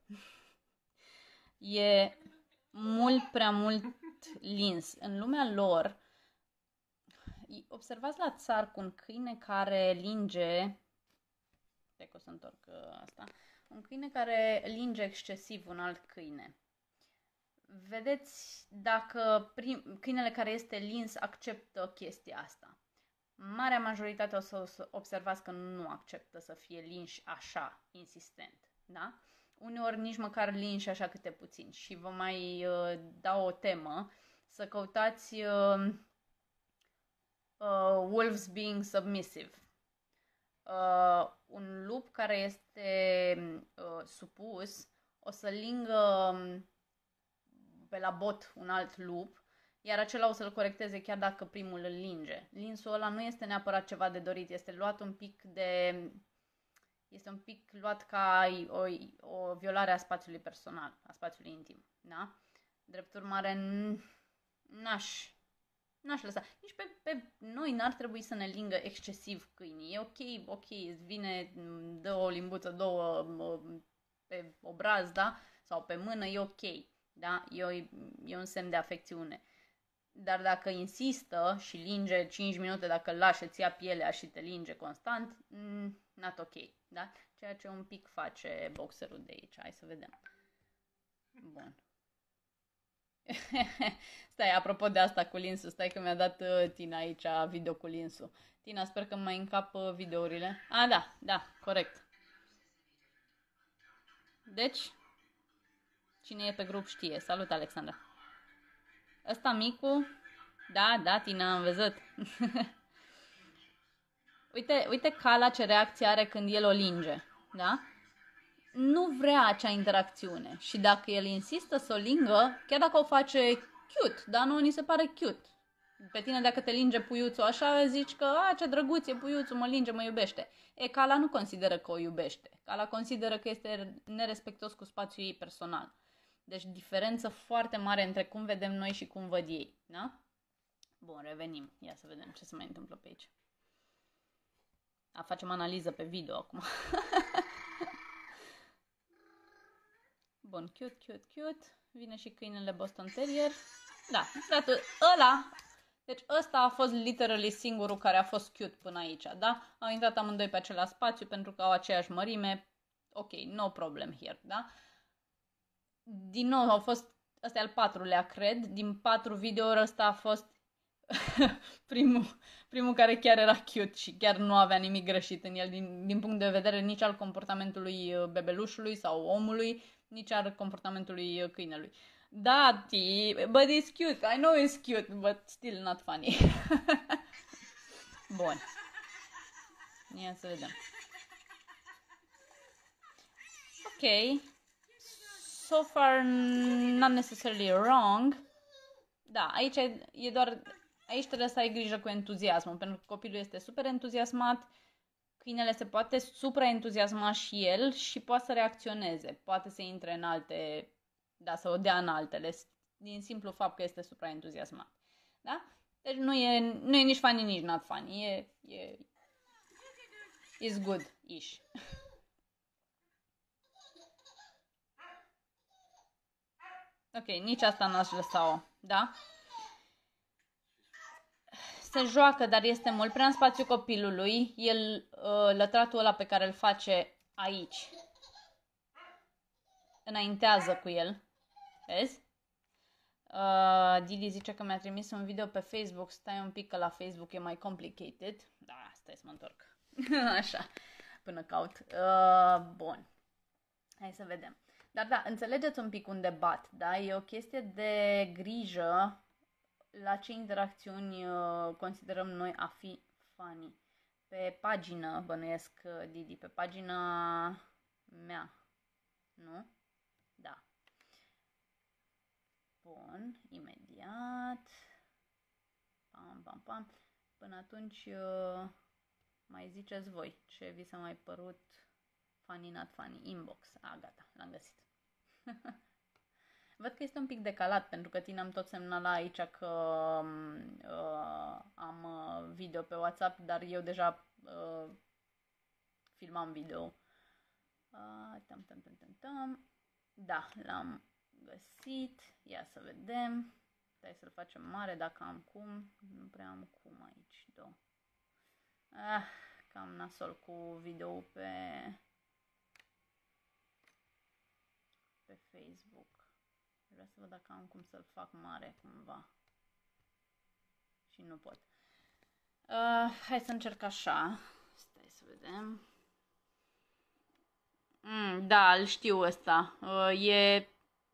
e mult prea mult lins. În lumea lor, observați la țarc un câine care linge, stai că o să întorc asta, un câine care linge excesiv un alt câine. Vedeți dacă prim, câinele care este lins acceptă chestia asta. Marea majoritate o să observați că nu acceptă să fie linși așa, insistent, da? Uneori nici măcar linși așa câte puțin. Și vă mai uh, dau o temă, să căutați uh, uh, wolves being submissive. Uh, un lup care este uh, supus o să lingă pe la bot un alt lup, iar acela o să-l corecteze chiar dacă primul îl linge. Linsul ăla nu este neapărat ceva de dorit, este luat un pic de... este un pic luat ca o, o violare a spațiului personal, a spațiului intim, da? Drept urmare, n-aș, n-aș lăsa. Nici pe, pe noi n-ar trebui să ne lingă excesiv câinii. E ok, ok, îți vine, dă o limbuță, două pe obraz, da? Sau pe mână, e ok, da? E, e un semn de afecțiune. Dar dacă insistă și linge cinci minute, dacă îl lași, îți ia pielea și te linge constant, not ok, da? Ceea ce un pic face boxerul de aici. Hai să vedem. Bun. Stai, apropo de asta cu linsul, stai că mi-a dat Tina aici video cu linsul. Tina, sper că mai încap videourile. A, da, da, corect. Deci, cine e pe grup știe. Salut, Alexandra. Ăsta micu, da, da, Tina, am văzut. uite, uite Cala ce reacție are când el o linge, da? Nu vrea acea interacțiune și dacă el insistă să o lingă, chiar dacă o face cute, da, nu, ni se pare cute. Pe tine dacă te linge puiuțul așa, zici că, a, ce drăguț e puiuțul, mă linge, mă iubește. E, Cala nu consideră că o iubește. Cala consideră că este nerespectos cu spațiul ei personal. Deci diferență foarte mare între cum vedem noi și cum văd ei, da? Bun, revenim. Ia să vedem ce se mai întâmplă pe aici. A, facem analiză pe video acum. Bun, cute, cute, cute. Vine și câinele Boston Terrier. Da, datul ăla. Deci ăsta a fost literally singurul care a fost cute până aici, da? Au intrat amândoi pe același spațiu pentru că au aceeași mărime. Ok, no problem here, da? Din nou au fost, ăsta e al patrulea, cred, din patru videouri ăsta a fost primul, primul care chiar era cute și chiar nu avea nimic greșit în el din, din punct de vedere nici al comportamentului bebelușului sau omului, nici al comportamentului câinelui. Da, T, but it's cute, I know it's cute, but still not funny. Bun. Ia să vedem. Ok. So far, not necessarily wrong. Da, aici e doar, aici trebuie să ai grijă cu entuziasmul, pentru că copilul este super entuziasmat, câinele se poate supraentuziasma și el și poate să reacționeze, poate să intre în alte, da, să o dea în altele. din simplu fapt că este supraentuziasmat. Da? Deci nu e, nu e nici funny, nici not funny. E, e is good-ish. Ok, nici asta n-aș lăsa-o, da? Se joacă, dar este mult prea în spațiul copilului. El, uh, lătratul ăla pe care îl face aici, înaintează cu el. Vezi? Uh, Didi zice că mi-a trimis un video pe Facebook. Stai un pic că la Facebook e mai complicated. Da, stai să mă întorc. Așa, până caut. Uh, bun. Hai să vedem. Dar da, înțelegeți un pic unde bat, da? E o chestie de grijă la ce interacțiuni uh, considerăm noi a fi funny. Pe pagină, bănuiesc, Didi, pe pagina mea, nu? Da. Bun, imediat. Pam, pam, pam. Până atunci uh, mai ziceți voi ce vi s-a mai părut funny, not funny, inbox. A, gata, l-am găsit. Văd că este un pic decalat, pentru că tine am tot semnalat aici că uh, am uh, video pe WhatsApp, dar eu deja uh, filmam video. Uh, tam, tam, tam, tam, tam. Da, l-am găsit. Ia să vedem. Stai să-l facem mare dacă am cum. Nu prea am cum aici, două. Ah, cam nasol cu video pe... pe Facebook. Vreau să văd dacă am cum să-l fac mare cumva. Și nu pot. Uh, hai să încerc așa. Stai să vedem. Mm, da, îl știu ăsta. Uh, e,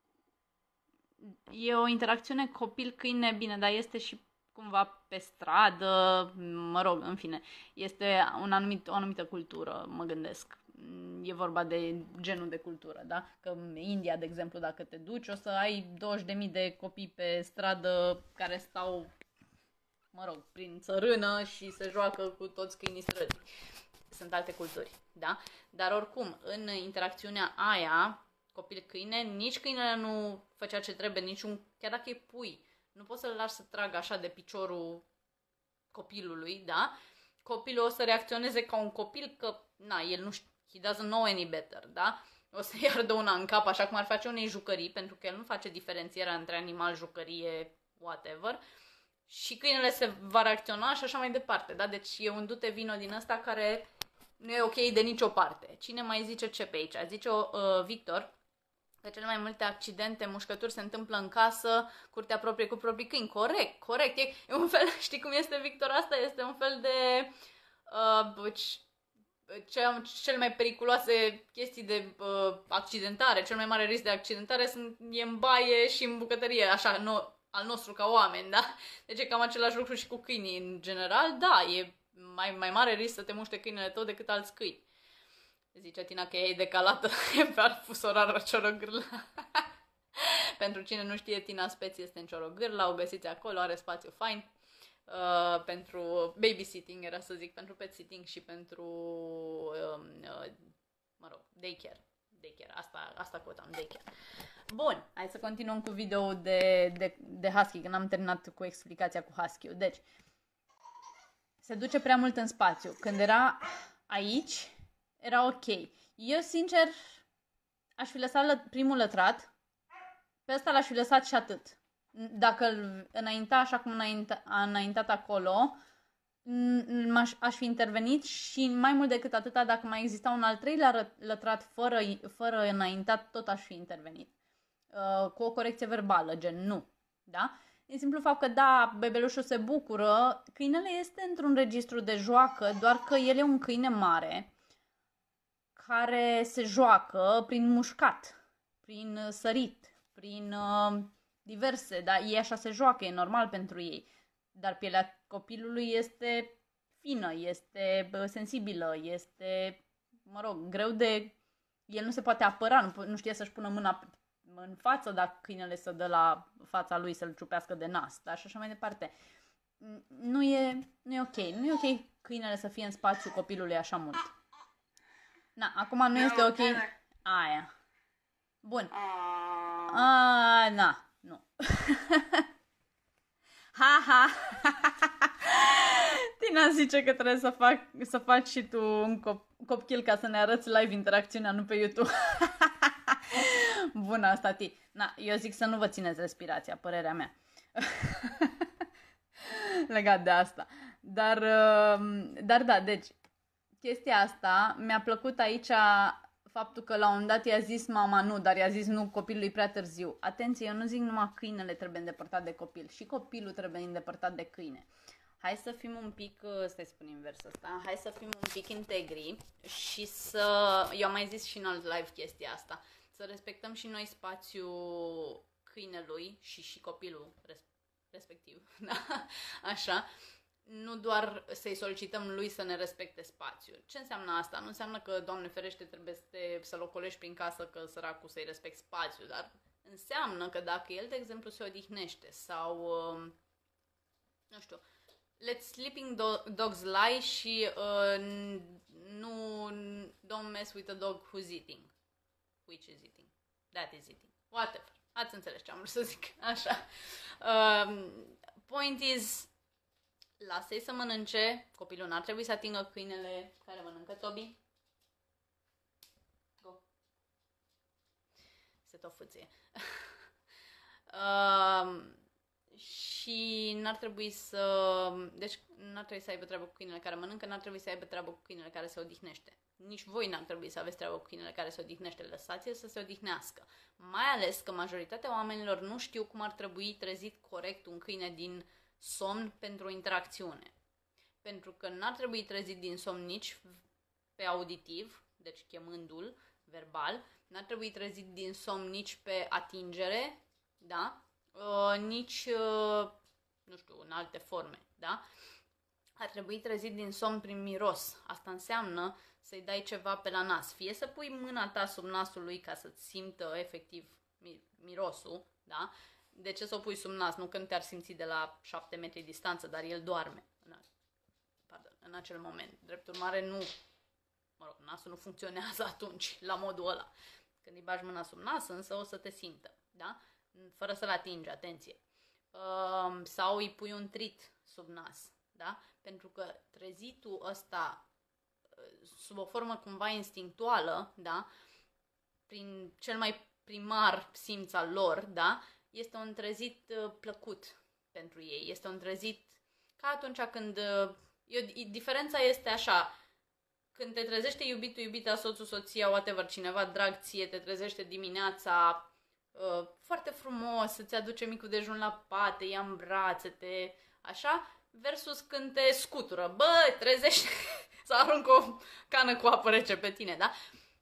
e o interacțiune copil-câine, bine, dar este și cumva pe stradă, mă rog, în fine. Este un anumit, o anumită cultură, mă gândesc. E vorba de genul de cultură, da? Că în India, de exemplu, dacă te duci, o să ai douăzeci de mii de copii pe stradă care stau, mă rog, prin țărână și se joacă cu toți câinii străzii. Sunt alte culturi, da? Dar oricum, în interacțiunea aia, copil-câine, nici câinele nu făcea ce trebuie, niciun, chiar dacă e pui, nu poți să-l lași să tragă așa de piciorul copilului, da? Copilul o să reacționeze ca un copil că, na, el nu știe, he doesn't know any better, da? O să-i ardă una în cap, așa cum ar face unei jucării, pentru că el nu face diferențierea între animal, jucărie, whatever. Și câinele se va reacționa și așa mai departe, da? Deci e un dute vino din ăsta care nu e ok de nicio parte. Cine mai zice ce pe aici? Zice uh, Victor că cele mai multe accidente, mușcături se întâmplă în casă, curtea proprie cu proprii câini. Corect, corect. E, e un fel, știi cum este, Victor? Asta este un fel de... Uh, ce, cele mai periculoase chestii de uh, accidentare, cel mai mare risc de accidentare sunt, e în baie și în bucătărie, așa, no, al nostru ca oameni, da? Deci e cam același lucru și cu câinii. În general, da, e mai, mai mare risc să te muște câinele tău decât alți câini. Zice Tina că e decalată pe Arfusorar Ciorogârla. Pentru cine nu știe, Tina Speție este în Ciorogârla, o găsiți acolo, are spațiu fain. Uh, pentru babysitting, era să zic, pentru pet sitting și pentru, uh, uh, mă rog, daycare. Daycare, asta, asta căutam, daycare. Bun, hai să continuăm cu video de, de, de husky, că n-am terminat cu explicația cu husky-ul. Deci, se duce prea mult în spațiu. Când era aici, era ok. Eu, sincer, aș fi lăsat lă, primul lătrat, pe ăsta l-aș fi lăsat și atât. Dacă îl înainta așa cum înainta, a înaintat acolo, aș, aș fi intervenit și mai mult decât atâta, dacă mai exista un al treilea lătrat fără, fără înaintat, tot aș fi intervenit. Uh, cu o corecție verbală, gen nu. Da? Din simplu fapt că da, bebelușul se bucură, câinele este într-un registru de joacă, doar că el e un câine mare care se joacă prin mușcat, prin sărit, prin... Uh, diverse, dar ei așa se joacă, e normal pentru ei. Dar pielea copilului este fină, este sensibilă, este, mă rog, greu de... El nu se poate apăra, nu, nu știe să-și pună mâna în față dacă câinele să dă la fața lui să-l ciupească de nas, dar și așa mai departe. Nu e, nu e ok, nu e ok câinele să fie în spațiu copilului așa mult. Na, acum nu este ok... Aia. Bun. A, na. Nu. Ha, ha! Tina zice că trebuie să, fac, să faci și tu un cop, copil ca să ne arăți live interacțiunea, nu pe YouTube. Bună asta, Ti. Na, eu zic să nu vă țineți respirația, părerea mea. Legat de asta. Dar, dar da, deci, chestia asta mi-a plăcut aici faptul că la un moment dat i-a zis mama nu, dar i-a zis nu copilului prea târziu. Atenție, eu nu zic numai câinele trebuie îndepărtat de copil, și copilul trebuie îndepărtat de câine. Hai să fim un pic, stai să spun invers ăsta, hai să fim un pic integri și să, eu am mai zis și în alt live chestia asta, să respectăm și noi spațiul câinelui și și copilul respectiv, da? Așa. Nu doar să-i solicităm lui să ne respecte spațiul. Ce înseamnă asta? Nu înseamnă că, Doamne ferește, trebuie să te, să-l ocolești prin casă, că săracul să-i respect spațiul, dar înseamnă că dacă el, de exemplu, se odihnește sau, uh, nu știu, let sleeping do- dogs lie și uh, nu, don't mess with a dog who's eating. Which is eating. That is eating. Whatever. Ați înțeles ce am vrut să zic. Așa. Uh, point is, lasă-i să mănânce, copilul n-ar trebui să atingă câinele care mănâncă. Tobi? Go. Se tot fâție. uh, și n-ar trebui să... Deci n-ar trebui să aibă treabă cu câinele care mănâncă, n-ar trebui să aibă treabă cu câinele care se odihnește. Nici voi n-ar trebui să aveți treabă cu câinele care se odihnește. Lăsați-l să se odihnească. Mai ales că majoritatea oamenilor nu știu cum ar trebui trezit corect un câine din somn pentru o interacțiune. Pentru că n-ar trebui trezit din somn nici pe auditiv, deci chemându-l verbal, n-ar trebui trezit din somn nici pe atingere, da? Uh, nici, uh, nu știu, în alte forme, da? Ar trebui trezit din somn prin miros. Asta înseamnă să-i dai ceva pe la nas. Fie să pui mâna ta sub nasul lui ca să-ți simtă efectiv mirosul, da? De ce să o pui sub nas? Nu că nu te-ar simți de la șapte metri distanță, dar el doarme în, a, pardon, în acel moment. Drept urmare, nu, mă rog, nasul nu funcționează atunci, la modul ăla. Când îi bagi mâna sub nas, însă o să te simtă, da? Fără să-l atingi, atenție. Uh, sau îi pui un trit sub nas, da? Pentru că trezitul ăsta, sub o formă cumva instinctuală, da? Prin cel mai primar simț al lor, da? Este un trezit uh, plăcut pentru ei. Este un trezit ca atunci când... Uh, eu, diferența este așa. Când te trezește iubitul, iubita, soțul, soția, whatever, cineva drag ție, te trezește dimineața uh, foarte frumos, îți aduce micul dejun la pat, te ia în brațe, te... așa, versus când te scutură. Bă, trezește să aruncă o cană cu apă rece pe tine, da?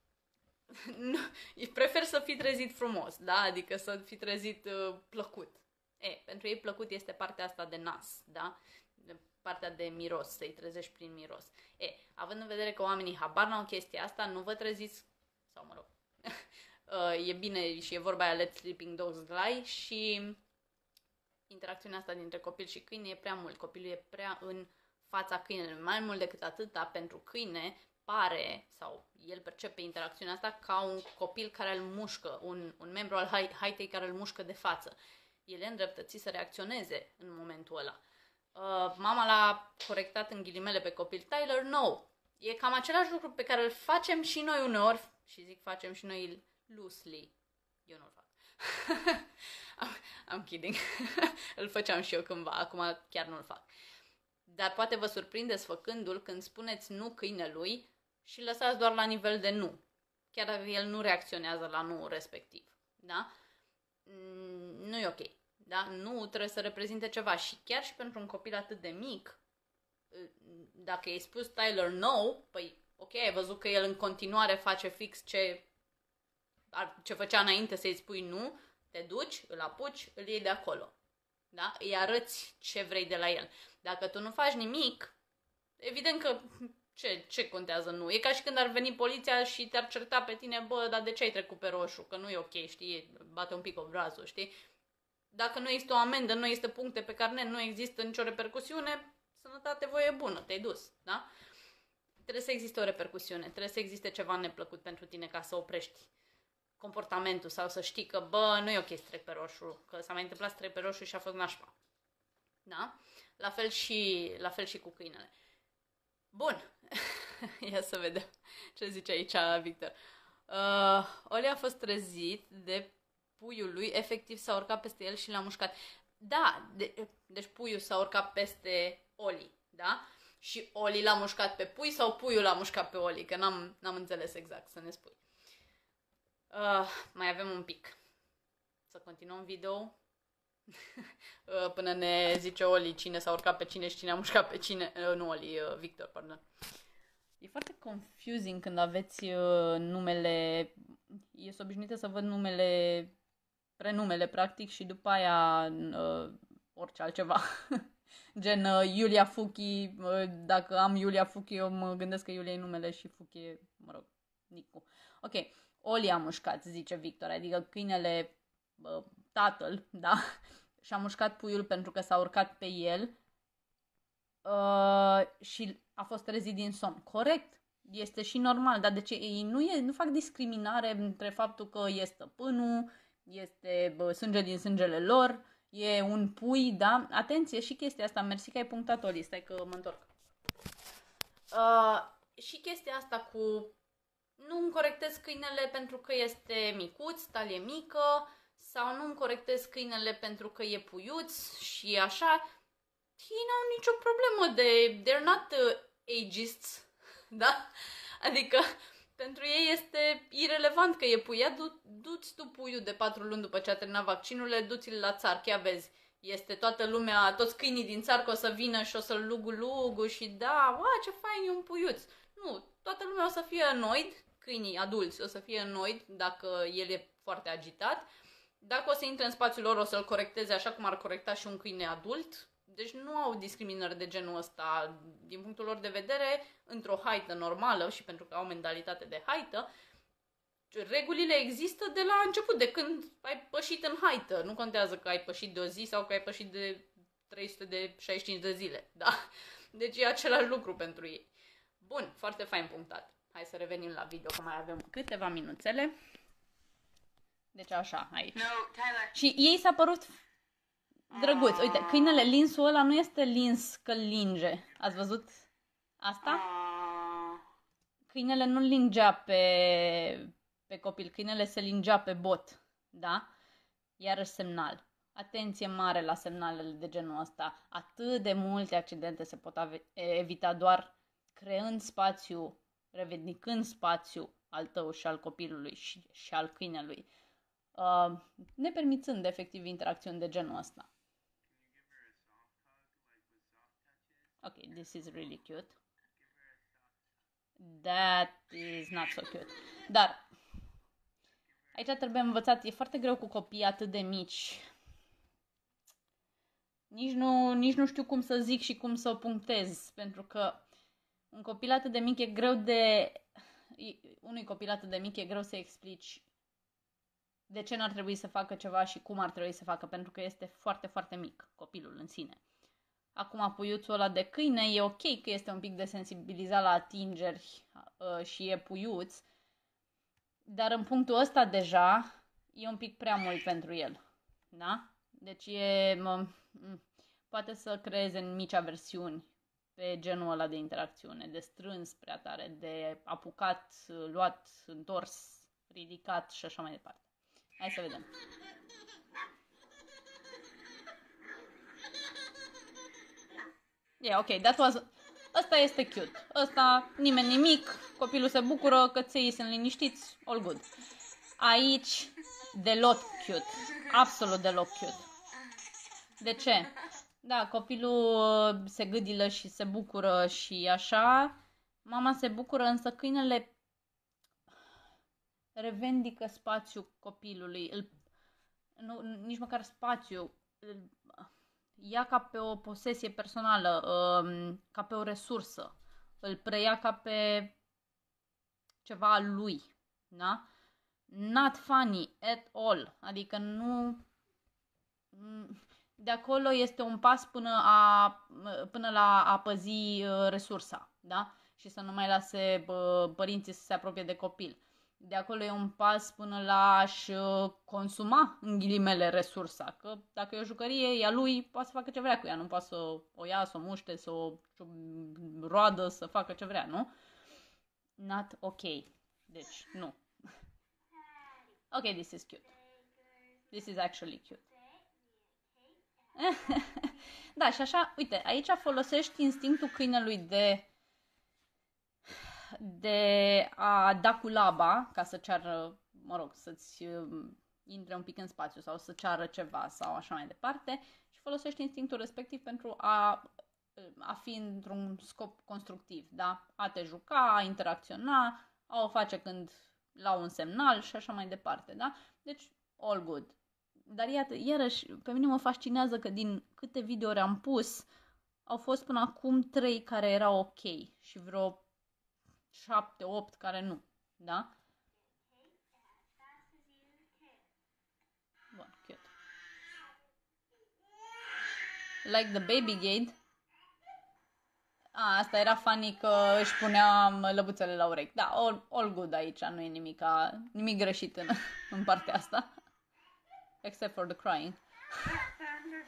Prefer să fii trezit frumos, da? Adică să fii trezit uh, plăcut. E, pentru ei plăcut este partea asta de nas, da? Partea de miros, să-i trezești prin miros. E, având în vedere că oamenii habar n-au chestia asta, nu vă treziți, sau mă rog, uh, e bine și e vorba aia let sleeping dogs lie și interacțiunea asta dintre copil și câine e prea mult. Copilul e prea în fața câinelui. Mai mult decât atâta, pentru câine pare, sau el percepe interacțiunea asta ca un copil care îl mușcă, un, un membru al haitei care îl mușcă de față. El e îndreptățit să reacționeze în momentul ăla. Uh, mama l-a corectat în ghilimele pe copil. Tyler, no! E cam același lucru pe care îl facem și noi uneori, și zic facem și noi loosely. Eu nu-l fac. I'm, I'm kidding. Îl făceam și eu cândva, acum chiar nu-l fac. Dar poate vă surprindeți făcându-l când spuneți nu câinelui și lăsați doar la nivel de nu. Chiar dacă el nu reacționează la nu respectiv. Da? Nu e ok. Da? Nu trebuie să reprezinte ceva. Și chiar și pentru un copil atât de mic, dacă i-ai spus Tyler no, păi ok, ai văzut că el în continuare face fix ce, ce făcea înainte să-i spui nu, te duci, îl apuci, îl iei de acolo. Da? Îi arăți ce vrei de la el. Dacă tu nu faci nimic, evident că ce, ce contează nu? E ca și când ar veni poliția și te-ar certa pe tine, bă, dar de ce ai trecut pe roșu? Că nu e ok, știi? Bate un pic obrazul, știi? Dacă nu există o amendă, nu există puncte pe carnet, nu există nicio repercusiune, sănătate, voie bună, te-ai dus, da? Trebuie să existe o repercusiune, trebuie să existe ceva neplăcut pentru tine ca să oprești comportamentul sau să știi că, bă, nu e ok să trec pe roșu, că s-a mai întâmplat să trec pe roșu și a fost nașpa. Da? La fel și, la fel și cu câinele. Bun. Ia să vedem ce zice aici Victor. Uh, Oli a fost trezit de puiul lui, efectiv s-a urcat peste el și l-a mușcat. Da, de, deci puiul s-a urcat peste Oli, da? Și Oli l-a mușcat pe pui sau puiul l-a mușcat pe Oli? Că n-am, n-am înțeles exact, să ne spui. Uh, mai avem un pic. Să continuăm video uh, până ne zice Oli cine s-a urcat pe cine și cine a mușcat pe cine. Uh, nu Oli, uh, Victor, pardon. E foarte confusing când aveți uh, numele, eu sunt obișnuită să văd numele, prenumele practic și după aia uh, orice altceva. Gen uh, Iulia Fuchi, uh, dacă am Iulia Fuchi eu mă gândesc că Iulia e numele și Fuchi e, mă rog, Nicu. Ok, Oli a mușcat, zice Victor, adică câinele, uh, tatăl, da, și-a mușcat puiul pentru că s-a urcat pe el. Uh, și a fost trezit din somn. Corect, este și normal, dar de ce ei nu, e, nu fac discriminare între faptul că e stăpânul, este bă, sânge din sângele lor, e un pui, da? Atenție și chestia asta, mersi că ai punctat o listă, că mă întorc. Uh, și chestia asta cu nu îmi corectez câinele pentru că este micuț, talie mică, sau nu îmi corectez câinele pentru că e puiuț și așa. Ei n-au nicio problemă de... They're not uh, ageists, da? Adică pentru ei este irelevant că e puia, du- du-ți tu puiul de patru luni după ce a terminat vaccinurile, du-ți-l la țar, chiar vezi. Este toată lumea, toți câinii din țar că o să vină și o să-l lugu-lugu și da, ua, ce fain e un puiuț. Nu, toată lumea o să fie annoyed, câinii adulți o să fie annoyed dacă el e foarte agitat. Dacă o să intre în spațiul lor, o să-l corecteze așa cum ar corecta și un câine adult. Deci nu au discriminări de genul ăsta din punctul lor de vedere, într-o haită normală și pentru că au mentalitate de haită. Regulile există de la început, de când ai pășit în haită. Nu contează că ai pășit de o zi sau că ai pășit de trei sute șaizeci și cinci de zile. Da? Deci e același lucru pentru ei. Bun, foarte fain punctat. Hai să revenim la video, că mai avem câteva minuțele. Deci așa, aici. No, Tyler. Și ei s-a părut drăguț. Uite, câinele, linsul ăla nu este lins că linge. Ați văzut asta? Câinele nu lingea pe, pe copil, câinele se lingea pe bot. Da? Iarăși semnal. Atenție mare la semnalele de genul ăsta. Atât de multe accidente se pot evita doar creând spațiu, revendicând spațiu al tău și al copilului și, și al câinelui. Uh, nepermițând efectiv interacțiuni de genul ăsta. Ok, this is really cute. That is not so cute. Dar aici trebuie învățat, e foarte greu cu copii atât de mici. Nici nu, nici nu știu cum să zic și cum să o punctez, pentru că un copil atât de mic e greu de... Unui copil atât de mic e greu să explici de ce n-ar trebui să facă ceva și cum ar trebui să facă, pentru că este foarte, foarte mic copilul în sine. Acum, puiuțul ăla de câine e ok că este un pic desensibilizat la atingeri uh, și e puiuț, dar în punctul ăsta deja e un pic prea mult pentru el. Da? Deci e, mă, poate să creeze în mici aversiuni pe genul ăla de interacțiune, de strâns prea tare, de apucat, luat, întors, ridicat și așa mai departe. Hai să vedem. E yeah, ok, that was... Ăsta este cute. Ăsta nimeni nimic, copilul se bucură, căței sunt liniștiți, all good. Aici, deloc cute. Absolut deloc cute. De ce? Da, copilul se gâdilă și se bucură și așa. Mama se bucură, însă câinele revendică spațiul copilului. Îl, nu, nici măcar spațiu. Îl ia ca pe o posesie personală, um, ca pe o resursă. Îl preia ca pe ceva al lui. Da? Not funny at all. Adică nu... De acolo este un pas până, a, până la a păzi resursa, da? Și să nu mai lase părinții să se apropie de copil. de acolo e un pas până la a-și consuma, în ghilimele, resursa. Că dacă e o jucărie, e a lui, poate să facă ce vrea cu ea, nu poate să o ia, să o muște, să o roadă, să facă ce vrea, nu? Not ok. Deci, nu. Ok, this is cute. This is actually cute. Da, și așa, uite, aici folosești instinctul câinelui de de a da cu laba ca să ceară, mă rog, să-ți uh, intre un pic în spațiu sau să ceară ceva sau așa mai departe și folosești instinctul respectiv pentru a, a fi într-un scop constructiv, da? A te juca, a interacționa, a o face când la un semnal și așa mai departe, da? Deci, all good. Dar iată, iarăși, pe mine mă fascinează că din câte videouri am pus, au fost până acum trei care erau ok și vreo șapte, opt care nu, da? Bun, cute. Like the baby gate. A, asta era funny că își puneam lăbuțele la urechi. Da, all, all good aici, nu e nimica, nimic greșit în, în partea asta. Except for the crying. Fudge.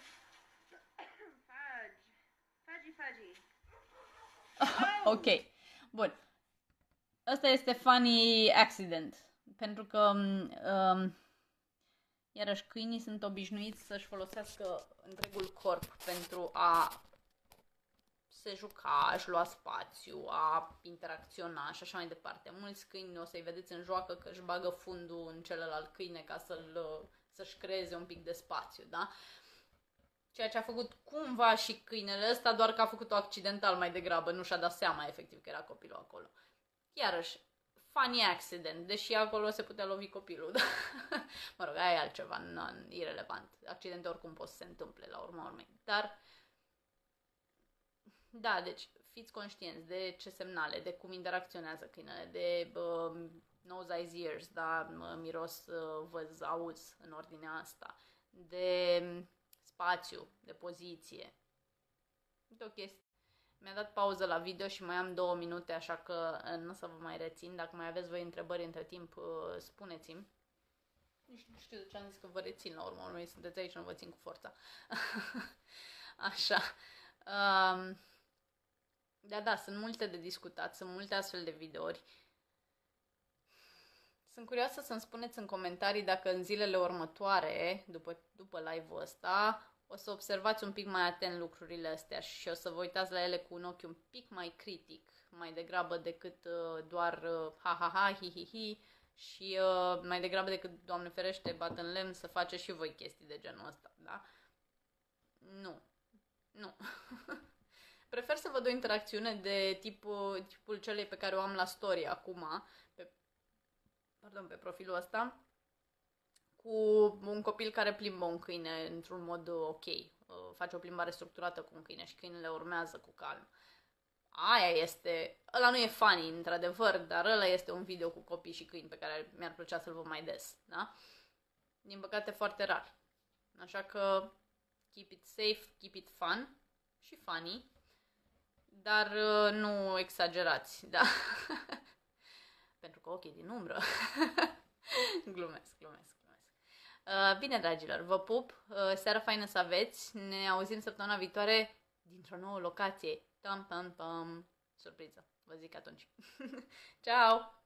Fudgy, fudgy. Ok, bun. Asta este funny accident. Pentru că, um, iarăși, câinii sunt obișnuiți să-și folosească întregul corp pentru a se juca, a-și lua spațiu, a interacționa și așa mai departe. Mulți câini o să-i vedeți în joacă că își bagă fundul în celălalt câine ca să-l, să-și creeze un pic de spațiu, da? Ceea ce a făcut cumva și câinele ăsta, doar că a făcut-o accidental mai degrabă, nu și-a dat seama efectiv că era copilul acolo. Iarăși, funny accident, deși acolo se putea lovi copilul, da? Mă rog, aia e altceva, non, irelevant. Accidente oricum pot să se întâmple la urma urmei, dar da, deci fiți conștienți de ce semnale, de cum interacționează câinele, de uh, nose, eyes, ears, da, miros, uh, văz, auz în ordinea asta, de spațiu, de poziție. Uite o chestie. Mi-a dat pauză la video și mai am două minute, așa că nu o să vă mai rețin. Dacă mai aveți voi întrebări între timp, uh, spuneți-mi. Nici nu știu de ce am zis că vă rețin la urmă urmei, sunteți aici, nu vă țin cu forța. Așa. Um, Da, da, sunt multe de discutat, sunt multe astfel de videouri. Sunt curioasă să-mi spuneți în comentarii dacă în zilele următoare, după, după live-ul ăsta, o să observați un pic mai atent lucrurile astea și o să vă uitați la ele cu un ochi un pic mai critic, mai degrabă decât uh, doar uh, ha-ha-ha, hi-hi-hi și uh, mai degrabă decât, Doamne ferește, bat în lemn să faceți și voi chestii de genul ăsta, da? Nu. Nu. Prefer să văd o interacțiune de tipul, tipul celei pe care o am la story acum, pe, pardon, pe profilul ăsta, cu un copil care plimbă un câine într-un mod ok. Face o plimbare structurată cu un câine și câinele urmează cu calm. Aia este, ăla nu e funny, într-adevăr, dar ăla este un video cu copii și câini pe care mi-ar plăcea să-l văd mai des, da? Din păcate foarte rar. Așa că keep it safe, keep it fun și funny. Dar uh, nu exagerați, da? Pentru că ochii din umbră. glumesc, glumesc, glumesc. Uh, bine, dragilor, vă pup, uh, seară faină să aveți, ne auzim săptămâna viitoare dintr-o nouă locație. Tam, tam, tam. Surpriză, vă zic atunci. Ciao!